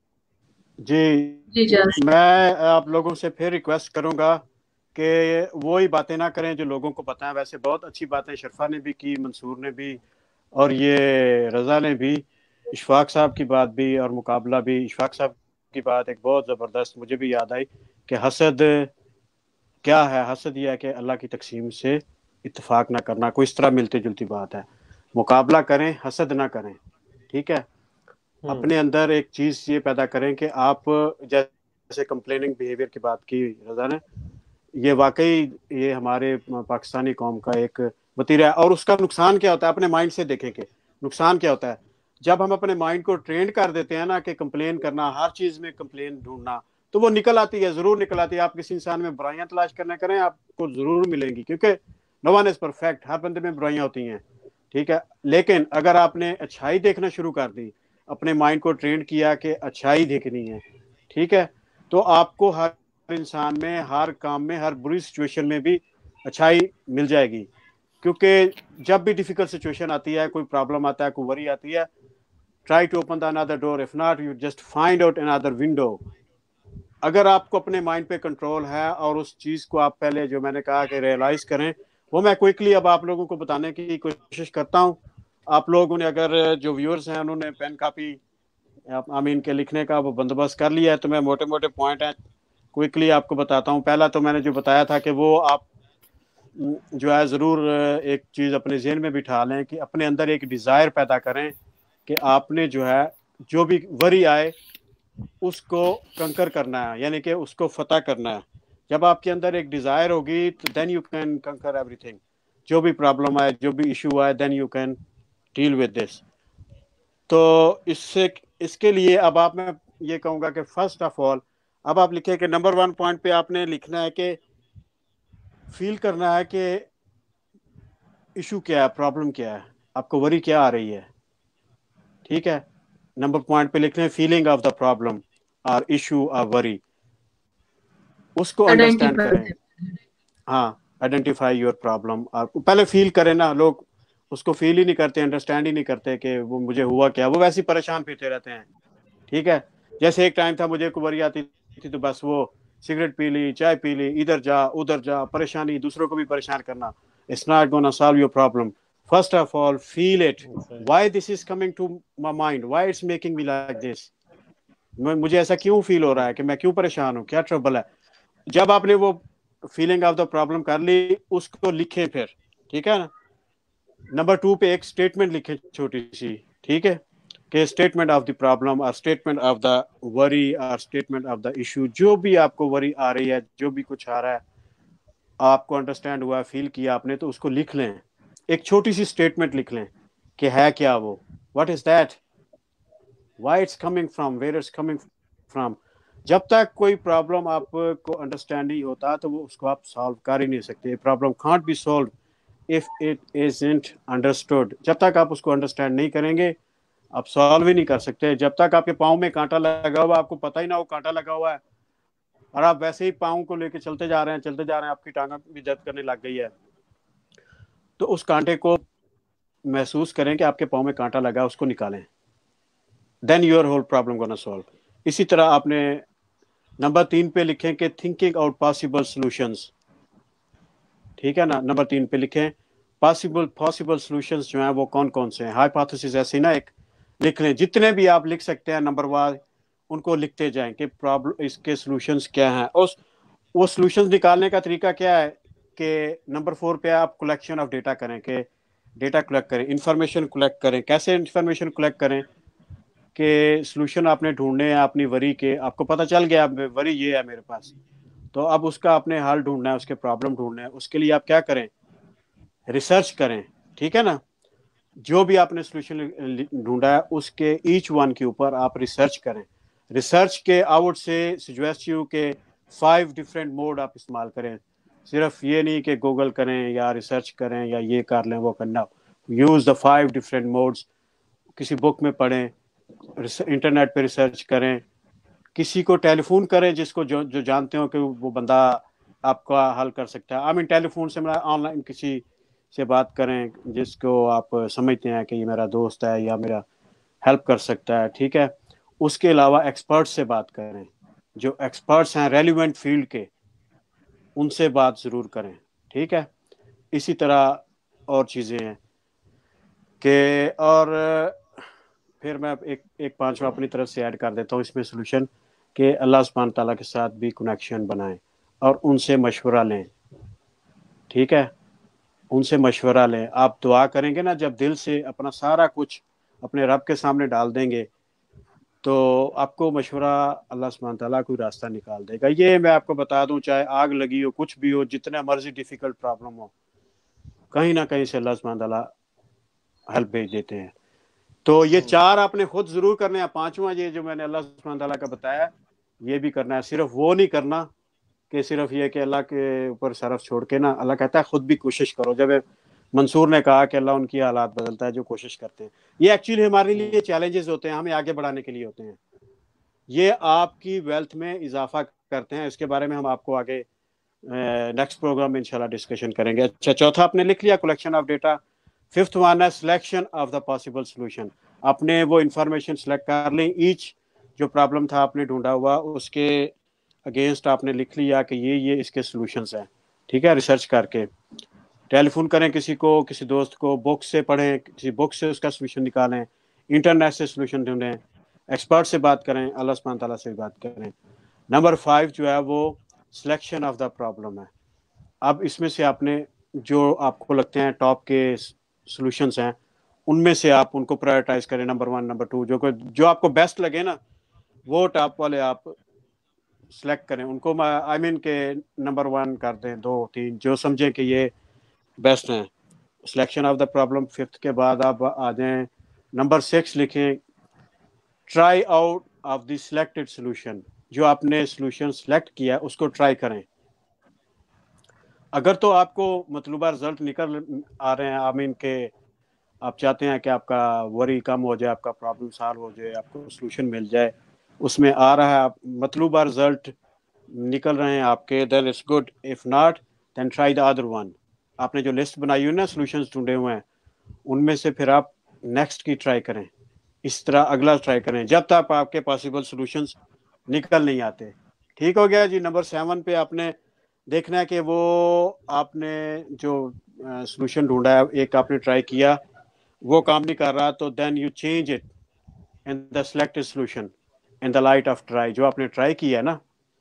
جی میں آپ لوگوں سے پھر ریکویسٹ کروں گا کہ وہی باتیں نہ کریں جو لوگوں کو پتہ ہے. ویسے بہت اچھی باتیں شرفا نے بھی کی, منصور نے بھی, اور یہ رضا نے بھی, اشفاق صاحب کی بات بھی اور مقابلہ بھی. اشفاق صاحب کی بات ایک بہت زبردست مجھے بھی یاد آئی کہ حسد کیا ہے. حسد یہ ہے کہ اللہ کی تقسیم سے اتفاق نہ کرنا, کوئی اس طرح ملتی جلتی بات ہے. مقابلہ کریں, حسد نہ کریں, ٹھیک ہے. اپنے اندر ایک چیز یہ پیدا کریں کہ آپ جیسے کمپلیننگ بیہیویئر کی بات کی رضا نے, یہ واقعی یہ ہمارے پاکستانی قوم کا ایک وتیرہ ہے. اور اس کا نقصان کیا ہوتا ہے اپنے مائنڈ سے دیکھیں کہ نقصان کیا ہوتا ہے. جب ہم اپنے مائنڈ کو ٹرینڈ کر دیتے ہیں نا کہ کمپلین کرنا, ہر چیز میں کمپلین ڈھونڈنا, تو وہ نکل آتی ہے, ضرور نکل آتی ہے. آپ کسی انسان میں برائیاں تلاش کرنا کریں, آپ کو ضرور ملیں گی, کیونکہ نو ون از پرفیکٹ, ہر بندے میں برائیاں ہوتی ہیں, ٹھیک ہے. لیکن اگر آپ نے اچھائی دیکھنا شروع کر دی, اپنے مائنڈ کو ٹرینڈ کیا کہ اچھائی دیکھنی ہے, ٹھیک ہے, تو آپ کو ہر انسان میں, ہر کام میں, ہر بری سچویشن میں بھی اچھائی مل جائے گی. کیونکہ جب بھی ڈیفیکلٹ سچویشن آتی ہے, کوئی پرابلم آتا ہے, کوئی وری آتی ہے, try to open the another door. If not, you just find out another window. اگر آپ کو اپنے مائنڈ پہ کنٹرول ہے اور اس چیز کو آپ پہلے جو میں نے کہا کہ ریئلائز کریں, وہ میں کوئکلی اب آپ لوگوں کو بتانے کی کوشش کرتا ہوں. آپ لوگوں نے اگر جو ویورز ہیں انہوں نے پین کاپی آمین کے لکھنے کا وہ بندوبست کر لیا ہے, تو میں موٹے موٹے پوائنٹ ہیں کوئکلی آپ کو بتاتا ہوں. پہلا تو میں نے جو بتایا تھا کہ وہ آپ جو ہے ضرور ایک چیز اپنے ذہن میں بٹھا لیں کہ اپنے اندر ایک ڈیزائر پیدا کریں کہ آپ نے جو ہے جو بھی وری آئے اس کو کنکر کرنا ہے, یعنی کہ اس کو فتح کرنا ہے. جب آپ کے اندر ایک ڈیزائر ہوگی تو then you can conquer everything. جو بھی پرابلم آئے, جو بھی ایشو آئے, then you can deal with this. تو اس کے لیے اب آپ میں یہ کہوں گا کہ فرسٹ آف آل اب آپ لکھیں کہ نمبر 1 پوائنٹ پہ آپ نے لکھنا ہے کہ فیل کرنا ہے کہ ایشو کیا ہے, پرابلم کیا ہے, آپ کو وری کیا آ رہی ہے, ٹھیک ہے. نمبر پوائنٹ پہ لکھنا ہے فیلنگ آف دا پرابلم اور ایشو اور وری, اس کو انڈرسٹینڈ کریں. ہاں, آئیڈینٹیفائی یور پرابلم. اور پہلے فیل کریں نا, لوگ اس کو فیل ہی نہیں کرتے, انڈرسٹینڈ ہی نہیں کرتے کہ وہ مجھے ہوا کیا, وہ ویسے پریشان پھرتے رہتے ہیں, ٹھیک ہے. جیسے ایک ٹائم تھا مجھے کو وری آتی تھی تو بس وہ سگریٹ پی لی, چائے پی لی, ادھر جا ادھر جا, پریشانی, دوسروں کو بھی پریشان کرنا. It's not gonna solve your problem. First of all, feel it. Why this is coming to my mind? Why it's making me like this? مجھے ایسا کیوں فیل ہو رہا ہے کہ میں کیوں پریشان ہوں, کیا ٹربل ہے. جب آپ نے وہ فیلنگ آف دا پرابلم کر لی, اس کو لکھیں پھر, ٹھیک ہے نا. نمبر 2 پہ ایک اسٹیٹمنٹ لکھیں چھوٹی سی, ٹھیک ہے, کہ اسٹیٹمنٹ آف دی پرابلم اور اسٹیٹمنٹ آف دا وری اور اسٹیٹمنٹ آف دا ایشو. جو بھی آپ کو وری آ رہی ہے, جو بھی کچھ آ رہا ہے, آپ کو انڈرسٹینڈ ہوا, فیل کیا آپ نے, تو اس کو لکھ لیں. ایک چھوٹی سی اسٹیٹمنٹ لکھ لیں کہ ہے کیا وہ, what is that, why it's coming from, where it's coming from. جب تک کوئی پرابلم آپ کو انڈرسٹینڈ نہیں ہوتا تو وہ اس کو آپ سالو کر ہی نہیں سکتے. Problem can't be solved if it isn't understood. جب تک آپ اس کو انڈرسٹینڈ نہیں کریں گے آپ سالو ہی نہیں کر سکتے. جب تک آپ کے پاؤں میں کانٹا لگا ہوا, آپ کو پتہ ہی نہ ہو کانٹا لگا ہوا ہے, اور آپ ویسے ہی پاؤں کو لے کے چلتے جا رہے ہیں, آپ کی ٹانگیں بھی درد کرنے لگ گئی ہے, تو اس کانٹے کو محسوس کریں کہ آپ کے پاؤں میں کانٹا لگا, اس کو نکالیں. Then your whole problem gonna solve. اسی طرح آپ نے نمبر 3 پہ لکھیں کہ تھنکنگ آؤٹ پاسبل سولوشنز, ٹھیک ہے نا. نمبر 3 پہ لکھیں پاسبل سولوشنز جو ہیں وہ کون کون سے ہیں. ہائپوتھیسس ایسے نا ایک لکھ لیں, جتنے بھی آپ لکھ سکتے ہیں نمبر وائز ان کو لکھتے جائیں کہ پرابلم اس کے سولوشنز کیا ہیں. وہ سولوشنز نکالنے کا طریقہ کیا ہے, کہ نمبر 4 پہ آپ کلیکشن آف ڈیٹا کریں کہ ڈیٹا کلیکٹ کریں, انفارمیشن کلیکٹ کریں. کیسے انفارمیشن کلیکٹ کریں کہ سلوشن آپ نے ڈھونڈنے ہیں اپنی وری کے, آپ کو پتہ چل گیا وری یہ ہے میرے پاس, تو اب اس کا آپ نے حل ڈھونڈنا ہے, اس کے پرابلم ڈھونڈنا ہے. اس کے لیے آپ کیا کریں, ریسرچ کریں, ٹھیک ہے نا. جو بھی آپ نے سلوشن ڈھونڈا ہے اس کے ایچ ون کے اوپر آپ ریسرچ کریں. ریسرچ کے آؤٹ سے سجیسٹ یو کہ 5 ڈفرینٹ موڈ آپ استعمال کریں. صرف یہ نہیں کہ گوگل کریں یا ریسرچ کریں یا یہ کر لیں وہ کرنا. Use the 5 different modes. کسی بک میں پڑھیں, انٹرنیٹ پہ ریسرچ کریں, کسی کو ٹیلی فون کریں جس کو جو جانتے ہو کہ وہ بندہ آپ کا حل کر سکتا ہے. ٹیلی فون سے آن لائن کسی سے بات کریں جس کو آپ سمجھتے ہیں کہ یہ میرا دوست ہے یا میرا ہیلپ کر سکتا ہے, ٹھیک ہے. اس کے علاوہ ایکسپرٹ سے بات کریں, جو ایکسپرٹس ہیں ریلیونٹ فیلڈ کے, ان سے بات ضرور کریں, ٹھیک ہے. اسی طرح اور چیزیں ہیں کہ, اور پھر میں ایک پانچواں اپنی طرف سے ایڈ کر دیتا ہوں اس میں سلوشن, کہ اللہ سبحانہ تعالیٰ کے ساتھ بھی کنیکشن بنائیں اور ان سے مشورہ لیں, ٹھیک ہے. ان سے مشورہ لیں. آپ دعا کریں گے نا جب دل سے اپنا سارا کچھ اپنے رب کے سامنے ڈال دیں گے تو آپ کو مشورہ اللہ سبحانہ تعالیٰ کوئی راستہ نکال دے گا. یہ میں آپ کو بتا دوں, چاہے آگ لگی ہو, کچھ بھی ہو, جتنا مرضی ڈیفیکلٹ پرابلم ہو, کہیں نہ کہیں سے اللہ سبحانہ تعالیٰ ہیلپ بھیج دیتے ہیں. تو یہ 4 آپ نے خود ضرور کرنے ہیں. 5واں یہ جو میں نے اللہ سبحانہ تعالیٰ کا بتایا یہ بھی کرنا ہے. صرف وہ نہیں کرنا کہ صرف یہ کہ اللہ کے اوپر صرف چھوڑ کے نا, اللہ کہتا ہے خود بھی کوشش کرو. جب منصور نے کہا کہ اللہ ان کی حالات بدلتا ہے جو کوشش کرتے ہیں, یہ ایکچولی ہمارے لیے چیلنجز ہوتے ہیں, ہمیں آگے بڑھانے کے لیے ہوتے ہیں. یہ آپ کی ویلتھ میں اضافہ کرتے ہیں. اس کے بارے میں ہم آپ کو آگے نیکسٹ پروگرام میں انشاءاللہ ڈسکشن کریں گے. اچھا, چوتھا آپ نے لکھ لیا collection of data. 5th one ہے selection of the possible solution. آپ نے وہ انفارمیشن سلیکٹ کر لیں, ایچ جو پرابلم تھا آپ نے ڈھونڈا ہوا اس کے اگینسٹ آپ نے لکھ لیا کہ یہ اس کے سولوشنز ہیں, ٹھیک ہے. ریسرچ کر کے ٹیلی فون کریں کسی کو, کسی دوست کو, بک سے پڑھیں, کسی بک سے اس کا سولوشن نکالیں, انٹرنیٹ سے سولوشن ڈھونڈیں, ایکسپرٹ سے بات کریں, اللہ سبحانہ تعالیٰ سے بات کریں. نمبر 5 جو ہے وہ سلیکشن آف دا پرابلم ہے. اب اس میں سے آپ نے جو آپ کو لگتے ہیں ٹاپ کے سولوشنز ہیں ان میں سے آپ ان کو پرائرٹائز کریں. نمبر 1, نمبر 2 جو آپ کو بیسٹ لگے نا وہ ٹاپ والے آپ سلیکٹ کریں. ان کو آئی مین کہ نمبر 1 کر دیں, 2, 3 جو سمجھیں کہ یہ بیسٹ ہیں. Selection of the problem 5th کے بعد آپ آ جائیں. نمبر 6 لکھیں try out of the selected solution. جو آپ نے سولوشن سلیکٹ کیا اس کو ٹرائی کریں. اگر تو آپ کو مطلوبہ رزلٹ نکل آ رہے ہیں, آئی مین کہ آپ چاہتے ہیں کہ آپ کا وری کم ہو جائے, آپ کا پرابلم سالو ہو جائے, آپ کو سولوشن مل جائے, اس میں آ رہا ہے آپ مطلوبہ رزلٹ نکل رہے ہیں آپ کے, then it's good. If not then try the other one. آپ نے جو لسٹ بنائی ہوئی نا سولوشنز ڈھونڈے ہوئے ہیں ان میں سے پھر آپ نیکسٹ کی ٹرائی کریں. اس طرح اگلا ٹرائی کریں جب تک آپ کے پاسبل سولوشنز نکل نہیں آتے. ٹھیک ہو گیا جی. نمبر 7 پہ آپ نے دیکھنا ہے کہ وہ آپ نے جو سولوشن ڈھونڈا ہے, ایک آپ نے ٹرائی کیا وہ کام نہیں کر رہا, تو then you change it in the selected solution in the light of try. جو آپ نے ٹرائی کیا ہے نا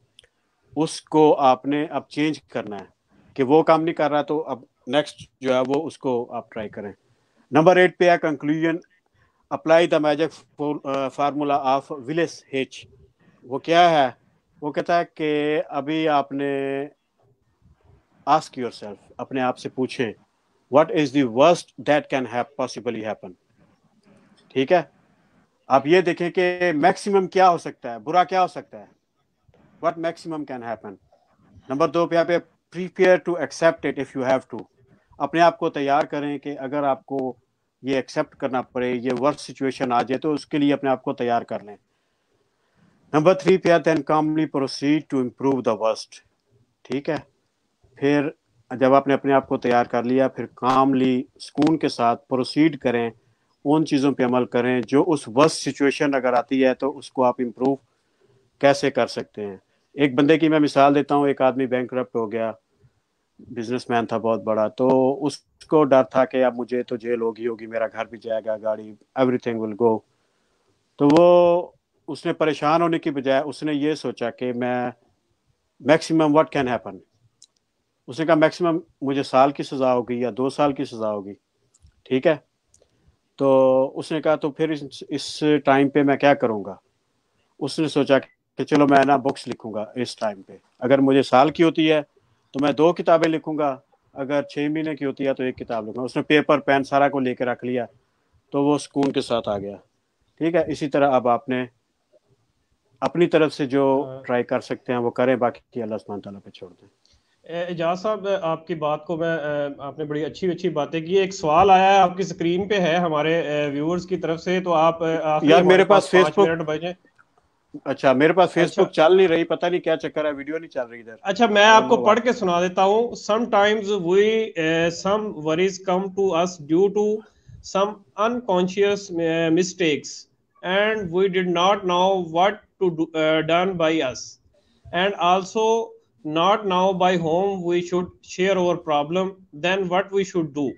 اس کو آپ نے اب چینج کرنا ہے کہ وہ کام نہیں کر رہا, تو اب نیکسٹ جو ہے وہ اس کو آپ ٹرائی کریں. نمبر 8 پہ ہے conclusion. Apply the magic formula of Willis Hatch. وہ کیا ہے, وہ کہتا ہے کہ ابھی آپ نے آسک یور سیلف, اپنے آپ سے پوچھیں what is the worst that can possibly happen. ٹھیک ہے, آپ یہ دیکھیں کہ میکسیمم کیا ہو سکتا ہے, برا کیا ہو سکتا ہے, what maximum can happen. Number 2 پہ آپ prepare to accept it if you have to. اپنے آپ کو تیار کریں کہ اگر آپ کو یہ ایکسیپٹ کرنا پڑے, یہ ورسٹ سچویشن آ جائے, تو اس کے لیے اپنے آپ کو تیار کر لیں. نمبر 3 پہ then calmly proceed to improve the worst. ٹھیک ہے, پھر جب آپ نے اپنے آپ کو تیار کر لیا پھر کاملی سکون کے ساتھ پروسیڈ کریں, ان چیزوں پہ عمل کریں جو اس ورسٹ سچویشن اگر آتی ہے تو اس کو آپ امپروو کیسے کر سکتے ہیں. ایک بندے کی میں مثال دیتا ہوں. ایک آدمی بینکرپٹ ہو گیا, بزنس مین تھا بہت بڑا, تو اس کو ڈر تھا کہ اب مجھے تو جیل ہوگی, میرا گھر بھی جائے گا, گاڑی, ایوری تھنگ ول گو. تو وہ اس نے پریشان ہونے کی بجائے اس نے یہ سوچا کہ میں میکسیمم واٹ کین ہیپن. उसने कहा मैक्सिमम मुझे साल की सज़ा होगी या 2 साल की सज़ा होगी, ठीक है। तो उसने कहा तो फिर इस टाइम पे मैं क्या करूँगा। उसने सोचा कि चलो मैं ना बुक्स लिखूँगा इस टाइम पे, अगर मुझे साल की होती है तो मैं 2 किताबें लिखूँगा, अगर 6 महीने की होती है तो 1 किताब लिखूँगा। उसने पेपर पेन सारा को लेकर रख लिया, तो वो सुकून के साथ आ गया, ठीक है। इसी तरह अब आपने अपनी तरफ से जो ट्राई कर सकते हैं वो करें, बाकी अल्लाह सुब्हान तआला पे छोड़ दें। एजाज साहब, आपकी बात को मैं आपने बड़ी अच्छी बातें की। एक सवाल आया है आपकी स्क्रीन पे है हमारे व्यूअर्स की तरफ से, तो आप यार मेरे पास 5 फेसबुक, मिनट बचे। अच्छा मेरे पास फेसबुक अच्छा चल नहीं रही, पता नहीं क्या चक्कर है, वीडियो नहीं चल रही इधर। अच्छा, मैं आपको पढ़ के सुना देता हूँ। Sometimes some worries come to us due to some unconscious mistakes and we did not know what to do, done by us, and also not know by whom we should share our problem, then what we should do.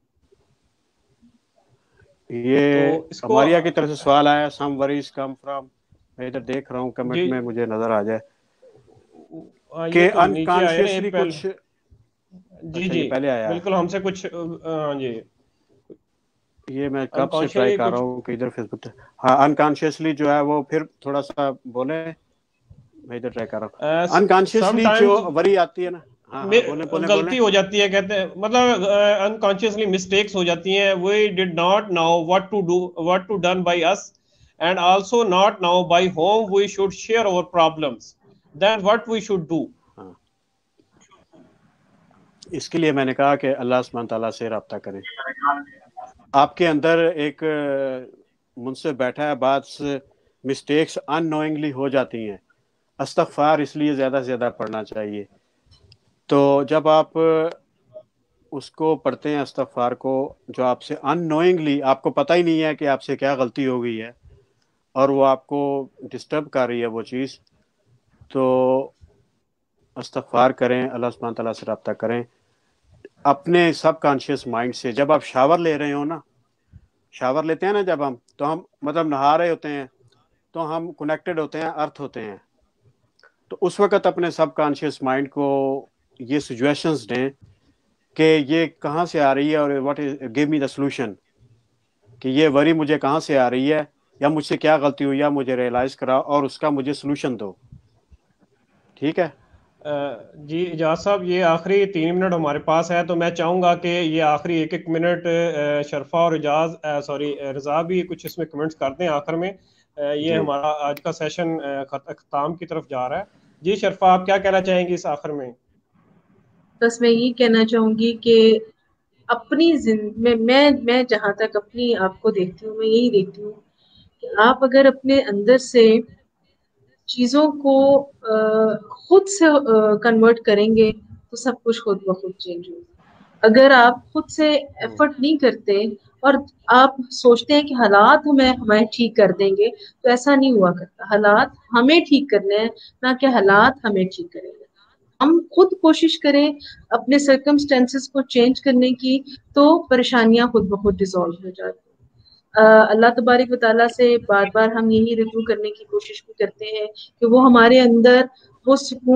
ये तो इसको हमारिया की तरफ से सवाल आया, सम worries come from, मैं इधर देख रहा हूँ कमेंट में मुझे नजर आ जाए कि ये तो नीचे आया अनकॉन्शियसली कुछ। जी अच्छा, जी ये पहले आया है, बिल्कुल हमसे कुछ हाँ जी, ये मैं कब से ट्राई अनकॉन्शियसली कर कुछ रहा हूँ कि इधर फेसबुक। हाँ, अनकॉन्शियसली जो है वो फिर थोड़ा सा बोले, मैं इधर ट्राई कर रहा हूँ। अनकॉन्शियसली जो वरी आती है ना, हाँ बोले गलती हो जाती है, कहते हैं मतलब अनकॉन्शियसली मिस्टेक्स हो जाती हैं। We did not know what to do, what to done by us, and also not know by whom we should share our problems, then what we should do. इसके लिए मैंने कहा कि अल्लाह सुब्हान तआला से रब्ता करें। आपके अंदर एक मुझसे बैठा है, बात मिस्टेक्स अननोइंगली हो जाती हैं, इस्तग़फ़ार इसलिए ज़्यादा से ज़्यादा पढ़ना चाहिए। तो जब आप उसको पढ़ते हैं इस्तग़फ़ार को, जो आपसे अननोइंगली, आपको पता ही नहीं है कि आपसे क्या गलती हो गई है और वो आपको डिस्टर्ब कर रही है वो चीज़, तो इस्तग़फ़ार करें, अल्लाह सुब्हान तआला से रब्ता करें अपने सब कॉन्शियस माइंड से। जब आप शावर ले रहे हो ना, शावर लेते हैं ना जब हम, तो हम मतलब नहा रहे होते हैं, तो हम कनेक्टेड होते हैं, अर्थ होते हैं। तो उस वक़्त अपने सब कॉन्शियस माइंड को ये सिचुएशंस दें कि ये कहाँ से आ रही है और what is, give me the solution, कि ये वरी मुझे कहाँ से आ रही है या मुझसे क्या गलती हुई है, मुझे रियलाइज़ कराओ और उसका मुझे सॉल्यूशन दो, ठीक है। जी एजाज साहब, ये आखिरी 3 मिनट हमारे पास है, तो मैं चाहूँगा कि ये आखिरी 1-1 मिनट शरफा और रज़ा भी कुछ इसमें कमेंट्स कर दें आखिर में। ये हमारा आज का सेशन ख़त्म की तरफ जा रहा है। जी शरफा, आप क्या कहना चाहेंगी इस आखिर में? बस मैं यही कहना चाहूँगी कि अपनी मैं जहाँ तक अपनी आपको देखती हूँ, मैं यही देखती हूँ कि आप अगर अपने अंदर से चीज़ों को खुद से कन्वर्ट करेंगे तो सब कुछ खुद ब खुद चेंज होगा। अगर आप खुद से एफर्ट नहीं करते और आप सोचते हैं कि हालात हमें ठीक कर देंगे, तो ऐसा नहीं हुआ करता। हालात हमें ठीक करने हैं, ना कि हालात हमें ठीक करेंगे। हम खुद कोशिश करें अपने सर्कमस्टेंसेस को चेंज करने की, तो परेशानियां खुद ब खुद डिसॉल्व हो जाती हैं। अल्लाह तबारक व तआला से बार बार हम यही रिव्यू करने की कोशिश भी करते हैं कि वो हमारे अंदर वो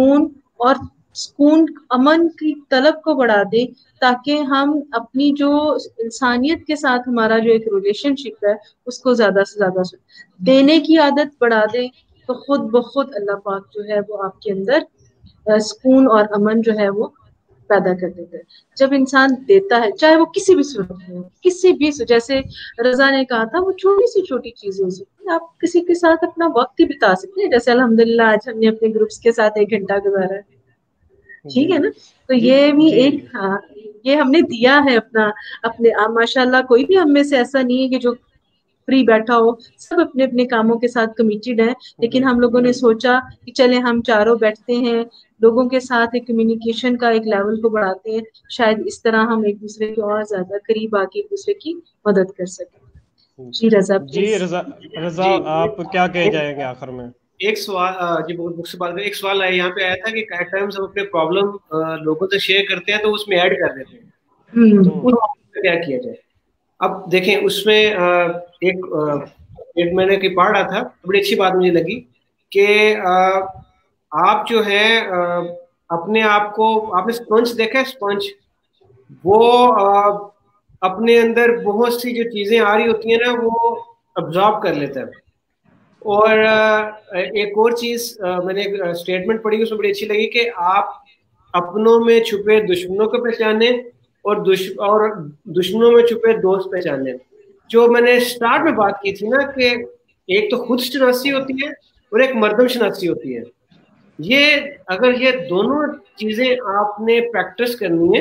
सुकून अमन की तलब को बढ़ा दे, ताकि हम अपनी जो इंसानियत के साथ हमारा जो एक रिलेशनशिप है उसको ज्यादा से ज्यादा देने की आदत बढ़ा दे, तो खुद ब खुद अल्लाह पाक जो है वो आपके अंदर सुकून और अमन जो है वो पैदा कर देता है। जब इंसान देता है, चाहे वो किसी भी सूरत में हो, किसी भी, जैसे रजा ने कहा था, वो छोटी सी छोटी चीजें हो सकती है। आप किसी के साथ अपना वक्त ही बिता सकते हैं, जैसे अल्हम्दुलिल्लाह आज हमने अपने ग्रुप्स के साथ 1 घंटा गुजारा है, ठीक है ना। तो ये भी एक, हाँ, ये हमने दिया है अपने माशाल्लाह। कोई भी हम में से ऐसा नहीं है कि जो फ्री बैठा हो, सब अपने अपने कामों के साथ कमिटेड है, लेकिन हम लोगों ने सोचा कि चले हम चारों बैठते हैं, लोगों के साथ एक कम्युनिकेशन का एक लेवल को बढ़ाते हैं, शायद इस तरह हम एक दूसरे के और ज्यादा करीब आके एक दूसरे की मदद कर सकें। जी रजा, जी रजा आप क्या कहे जाएंगे आखिर में? एक सवाल जी, बहुत बुक से बात करें, एक सवाल यहाँ पे आया था कि एट टाइम्स हम अपने प्रॉब्लम लोगों से शेयर करते हैं तो उसमें ऐड कर देते हैं, तो क्या किया जाए? अब देखें, उसमें एक मैंने की पढ़ रहा था, बड़ी अच्छी बात मुझे लगी कि आप जो है اپنے آپ کو, آپ نے اسپنج دیکھا ہے, اسپنج, وہ اپنے اندر بہت سی جو چیزیں آ رہی ہوتی ہیں نا وہ ابزارب کر لیتا ہے. اور ایک اور چیز میں نے ایک اسٹیٹمنٹ پڑھی, اس میں بڑی اچھی لگی کہ آپ اپنوں میں چھپے دشمنوں کو پہچانے اور دشمنوں میں چھپے دوست پہچانے. جو میں نے اسٹارٹ میں بات کی تھی نا کہ ایک تو خود شناسی ہوتی ہے اور ایک مردم شناسی ہوتی ہے. یہ اگر یہ دونوں چیزیں آپ نے پریکٹس کرنی ہے,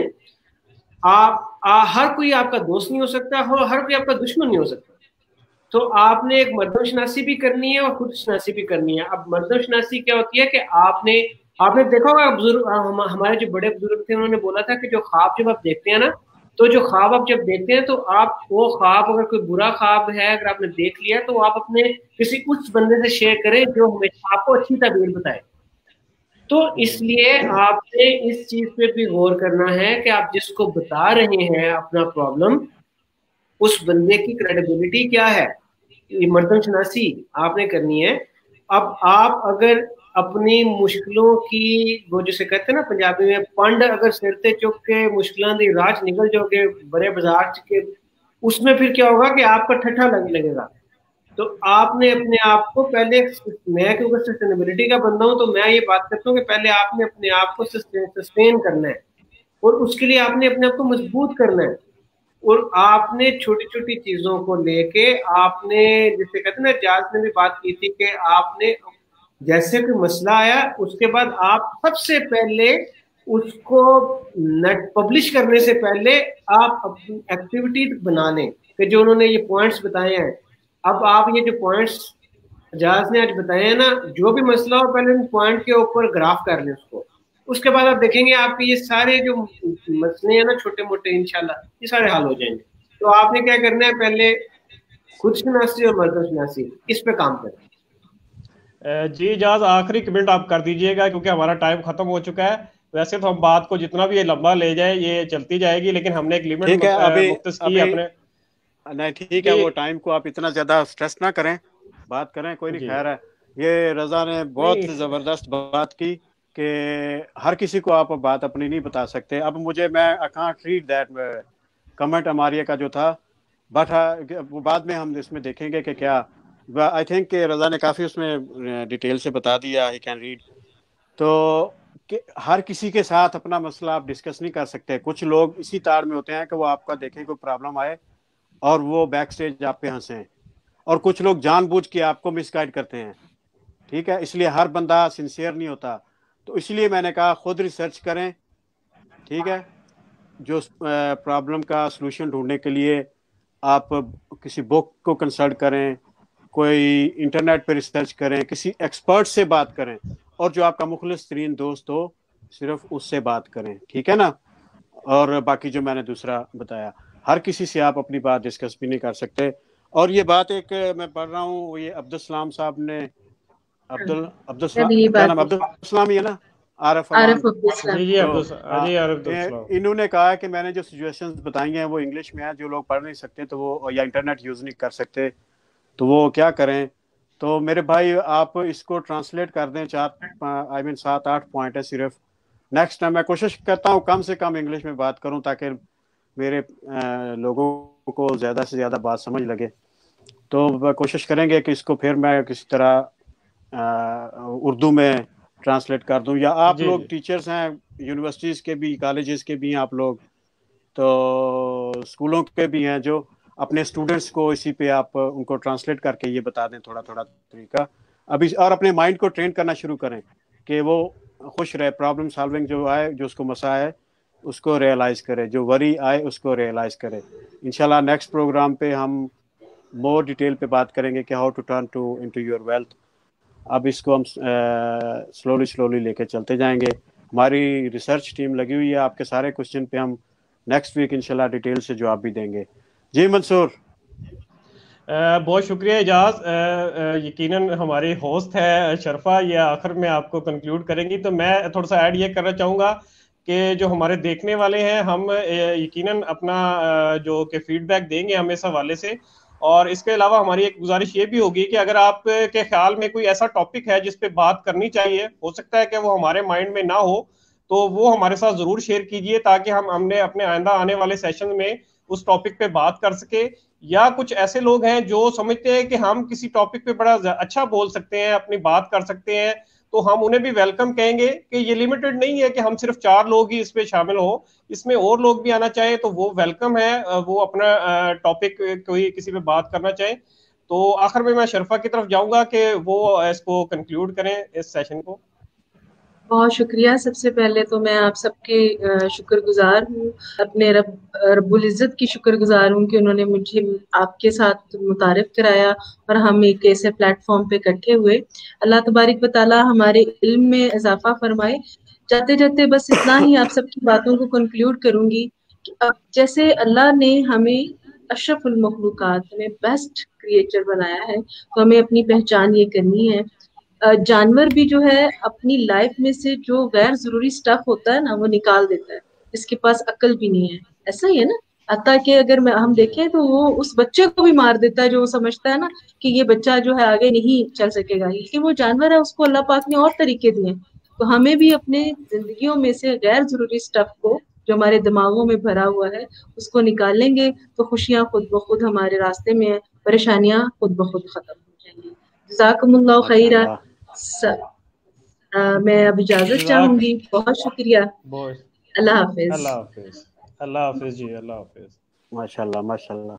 ہر کوئی آپ کا دوست نہیں ہو سکتا, ہر کوئی آپ کا دشمن نہیں ہو سکتا. تو آپ نے ایک مردم شناسی بھی کرنی ہے اور خود شناسی بھی کرنی ہے. اب مردم شناسی کیا ہوتی ہے کہ آپ نے دیکھا ہوگا بزرگ, ہمارے جو بڑے بزرگ تھے انہوں نے بولا تھا کہ جو خواب جب آپ دیکھتے ہیں نا, تو جو خواب آپ جب دیکھتے ہیں تو آپ وہ خواب, اگر کوئی برا خواب ہے اگر آپ نے دیکھ لیا تو آپ اپنے کسی اس بندے سے شیئر کریں جو ہمیشہ آپ کو اچھی تعبیر بتائے. تو اس لیے آپ نے اس چیز پہ بھی غور کرنا ہے کہ آپ جس کو بتا رہے ہیں اپنا پرابلم, اس بندے کی کریڈیبلٹی کیا ہے. یہ مردم شناسی آپ نے کرنی ہے. اب آپ اگر اپنی مشکلوں کی, وہ جسے کہتے ہیں نا پنجابی میں, پنڈ اگر سر تے چک کے مشکلوں دی راہ نکل جاؤ گے بڑے بازار کے, اس میں پھر کیا ہوگا کہ آپ کا ٹھٹھا لگے گا. تو آپ نے اپنے آپ کو پہلے, میں کیونکہ سسٹینیبلٹی کا بندہ ہوں تو میں یہ بات کرتا ہوں کہ پہلے آپ نے اپنے آپ کو سسٹین کرنا ہے, اور اس کے لیے آپ نے اپنے آپ کو مضبوط کرنا ہے. اور آپ نے چھوٹی چھوٹی چیزوں کو لے کے آپ نے, جسے کہتے ہیں نا, جاز نے بھی بات کی تھی کہ آپ نے جیسے کوئی مسئلہ آیا اس کے بعد آپ سب سے پہلے اس کو نیٹ پبلش کرنے سے پہلے آپ اپنی ایکٹیویٹی بنا لیں کہ جو انہوں نے یہ پوائنٹس بتائے ہیں. اب آپ یہ جو پوائنٹس جاز نے آج بتائے ہیں نا, جو بھی مسئلہ ہو پہلے ان پوائنٹ کے اوپر گراف کر لیں اس کو. اس کے بعد آپ دیکھیں گے آپ کے یہ سارے جو مسئلے ہیں نا چھوٹے موٹے, انشاءاللہ یہ سارے حل ہو جائیں گے. تو آپ نے کیا کرنا ہے, پہلے خود شناسی اور مردم شناسی اس پہ کام کریں. جی اجاز, آخری کمنٹ آپ کر دیجئے گا کیونکہ ہمارا ٹائم ختم ہو چکا ہے. ویسے تو ہم بات کو جتنا بھی یہ لمبا لے جائے یہ چلتی جائے گی, لیکن ہم نے ایک لمٹ مختص کی ہے اپنے. نہیں ٹھیک ہے, وہ ٹائم کو آپ اتنا زیادہ سٹریس نہ کریں, بات کریں, کوئی نہیں. خیر ہے, یہ رضا نے بہت زبردست بات کی کہ ہر کسی کو آپ بات اپنی نہیں بتا سکتے. اب مجھے, میں I can't read that comment Amaria کا جو تھا, بٹ وہ بعد میں ہم اس میں دیکھیں گے کہ کیا. آئی تھنک کہ رضا نے کافی اس میں ڈیٹیل سے بتا دیا, ہی کین ریڈ. تو کہ ہر کسی کے ساتھ اپنا مسئلہ آپ ڈسکس نہیں کر سکتے. کچھ لوگ اسی تاڑ میں ہوتے ہیں کہ وہ آپ کا دیکھیں کوئی پرابلم آئے اور وہ بیک سٹیج آپ پہ ہنسیں, اور کچھ لوگ جان بوجھ کے آپ کو مس گائیڈ کرتے ہیں. ٹھیک ہے, اس لیے ہر بندہ سنسیئر نہیں ہوتا. تو اس لیے میں نے کہا خود ریسرچ کریں. ٹھیک ہے, جو پرابلم کا سلوشن ڈھونڈنے کے لیے آپ کسی بک کو کنسلٹ کریں, کوئی انٹرنیٹ پہ ریسرچ کریں, کسی ایکسپرٹ سے بات کریں, اور جو آپ کا مخلص ترین دوست ہو صرف اس سے بات کریں. ٹھیک ہے نا. اور باقی جو میں نے دوسرا بتایا, ہر کسی سے آپ اپنی بات ڈسکس بھی نہیں کر سکتے. اور یہ بات ایک میں پڑھ رہا ہوں, یہ عبدالسلام صاحب نے, عبدالسلام کیا نام, عبدالسلام ہی ہے نا, عارف امان, انہوں نے کہا کہ میں نے جو سچویشنز بتائی ہیں وہ انگلش میں ہیں, جو لوگ پڑھ نہیں سکتے تو وہ, یا انٹرنیٹ یوز نہیں کر سکتے تو وہ کیا کریں. تو میرے بھائی آپ اس کو ٹرانسلیٹ کر دیں, 7-8 پوائنٹ ہے صرف. نیکسٹ ٹائم میں کوشش کرتا ہوں کم سے کم انگلش میں بات کروں تاکہ میرے لوگوں کو زیادہ سے زیادہ بات سمجھ لگے. تو کوشش کریں گے کہ اس کو پھر میں کسی طرح اردو میں ٹرانسلیٹ کر دوں, یا آپ لوگ ٹیچرز ہیں یونیورسٹیز کے بھی, کالجز کے بھی ہیں آپ لوگ, تو اسکولوں کے بھی ہیں, جو اپنے اسٹوڈنٹس کو اسی پہ آپ ان کو ٹرانسلیٹ کر کے یہ بتا دیں تھوڑا تھوڑا طریقہ ابھی, اور اپنے مائنڈ کو ٹرین کرنا شروع کریں کہ وہ خوش رہے. پرابلم سالونگ جو آئے, جو اس کو مسئلہ ہے اس کو ریئلائز کرے, جو وری آئے اس کو ریئلائز کرے. انشاءاللہ نیکسٹ پروگرام پہ ہم مور ڈیٹیل پہ بات کریں گے کہ how to turn into your wealth. اب اس کو ہم سلولی لے کے چلتے جائیں گے. ہماری ریسرچ ٹیم لگی ہوئی ہے, آپ کے سارے کوشچن پہ ہم نیکسٹ ویک انشاءاللہ ڈیٹیل سے جواب بھی دیں گے. جی منصور. بہت شکریہ اعجاز. یقیناً ہماری ہوسٹ ہے شرفا, یہ آخر میں آپ کو کنکلوڈ کریں گی. تو میں تھوڑا سا ایڈ یہ کرنا چاہوں گا کہ جو ہمارے دیکھنے والے ہیں, ہم یقیناً اپنا جو کہ فیڈ بیک دیں گے ہم اس حوالے سے. اور اس کے علاوہ ہماری ایک گزارش یہ بھی ہوگی کہ اگر آپ کے خیال میں کوئی ایسا ٹاپک ہے جس پہ بات کرنی چاہیے, ہو سکتا ہے کہ وہ ہمارے مائنڈ میں نہ ہو, تو وہ ہمارے ساتھ ضرور شیئر کیجئے تاکہ ہم نے اپنے آئندہ آنے والے سیشن میں اس ٹاپک پہ بات کر سکے. یا کچھ ایسے لوگ ہیں جو سمجھتے ہیں کہ ہم کسی ٹاپک پہ بڑا اچھا بول سکتے ہیں, اپنی بات کر سکتے ہیں, تو ہم انہیں بھی ویلکم کہیں گے کہ یہ لمیٹڈ نہیں ہے کہ ہم صرف 4 لوگ ہی اس پہ شامل ہوں, اس میں اور لوگ بھی آنا چاہیں تو وہ ویلکم ہے, وہ اپنا ٹاپک کوئی کسی پہ بات کرنا چاہیں. تو آخر میں شرفا کی طرف جاؤں گا کہ وہ اس کو کنکلیوڈ کریں اس سیشن کو. بہت شکریہ. سب سے پہلے تو میں آپ سب کے شکر گزار ہوں, اپنے رب العزت کی شکر گزار ہوں کہ انہوں نے مجھے آپ کے ساتھ متعارف کرایا اور ہم ایک ایسے پلیٹ فارم پہ اکٹھے ہوئے. اللہ تبارک و تعالیٰ ہمارے علم میں اضافہ فرمائے. جاتے جاتے بس اتنا ہی آپ سب کی باتوں کو کنکلیوڈ کروں گی کہ اب جیسے اللہ نے ہمیں اشرف المخلوقات, ہمیں بیسٹ کریچر بنایا ہے, تو ہمیں اپنی پہچان یہ کرنی ہے. جانور بھی جو ہے اپنی لائف میں سے جو غیر ضروری سٹف ہوتا ہے نا وہ نکال دیتا ہے, اس کے پاس عقل بھی نہیں ہے. ایسا ہی ہے نا, حتیٰ کہ اگر ہم دیکھیں تو وہ اس بچے کو بھی مار دیتا ہے جو وہ سمجھتا ہے نا کہ یہ بچہ جو ہے آگے نہیں چل سکے گا, لیکن وہ جانور ہے, اس کو اللہ پاک نے اور طریقے دیے. تو ہمیں بھی اپنے زندگیوں میں سے غیر ضروری سٹف کو جو ہمارے دماغوں میں بھرا ہوا ہے اس کو نکالیں گے تو خوشیاں خود بخود ہمارے راستے میں ہیں, پریشانیاں خود بخود ختم ہو جائیں گی. جزاکم اللہ خیرہ. میں اب اجازت چاہوں گی. بہت شکریہ. اللہ حافظ. اللہ حافظ. اللہ حافظ جی. اللہ حافظ. ماشاء اللہ ماشاء اللہ.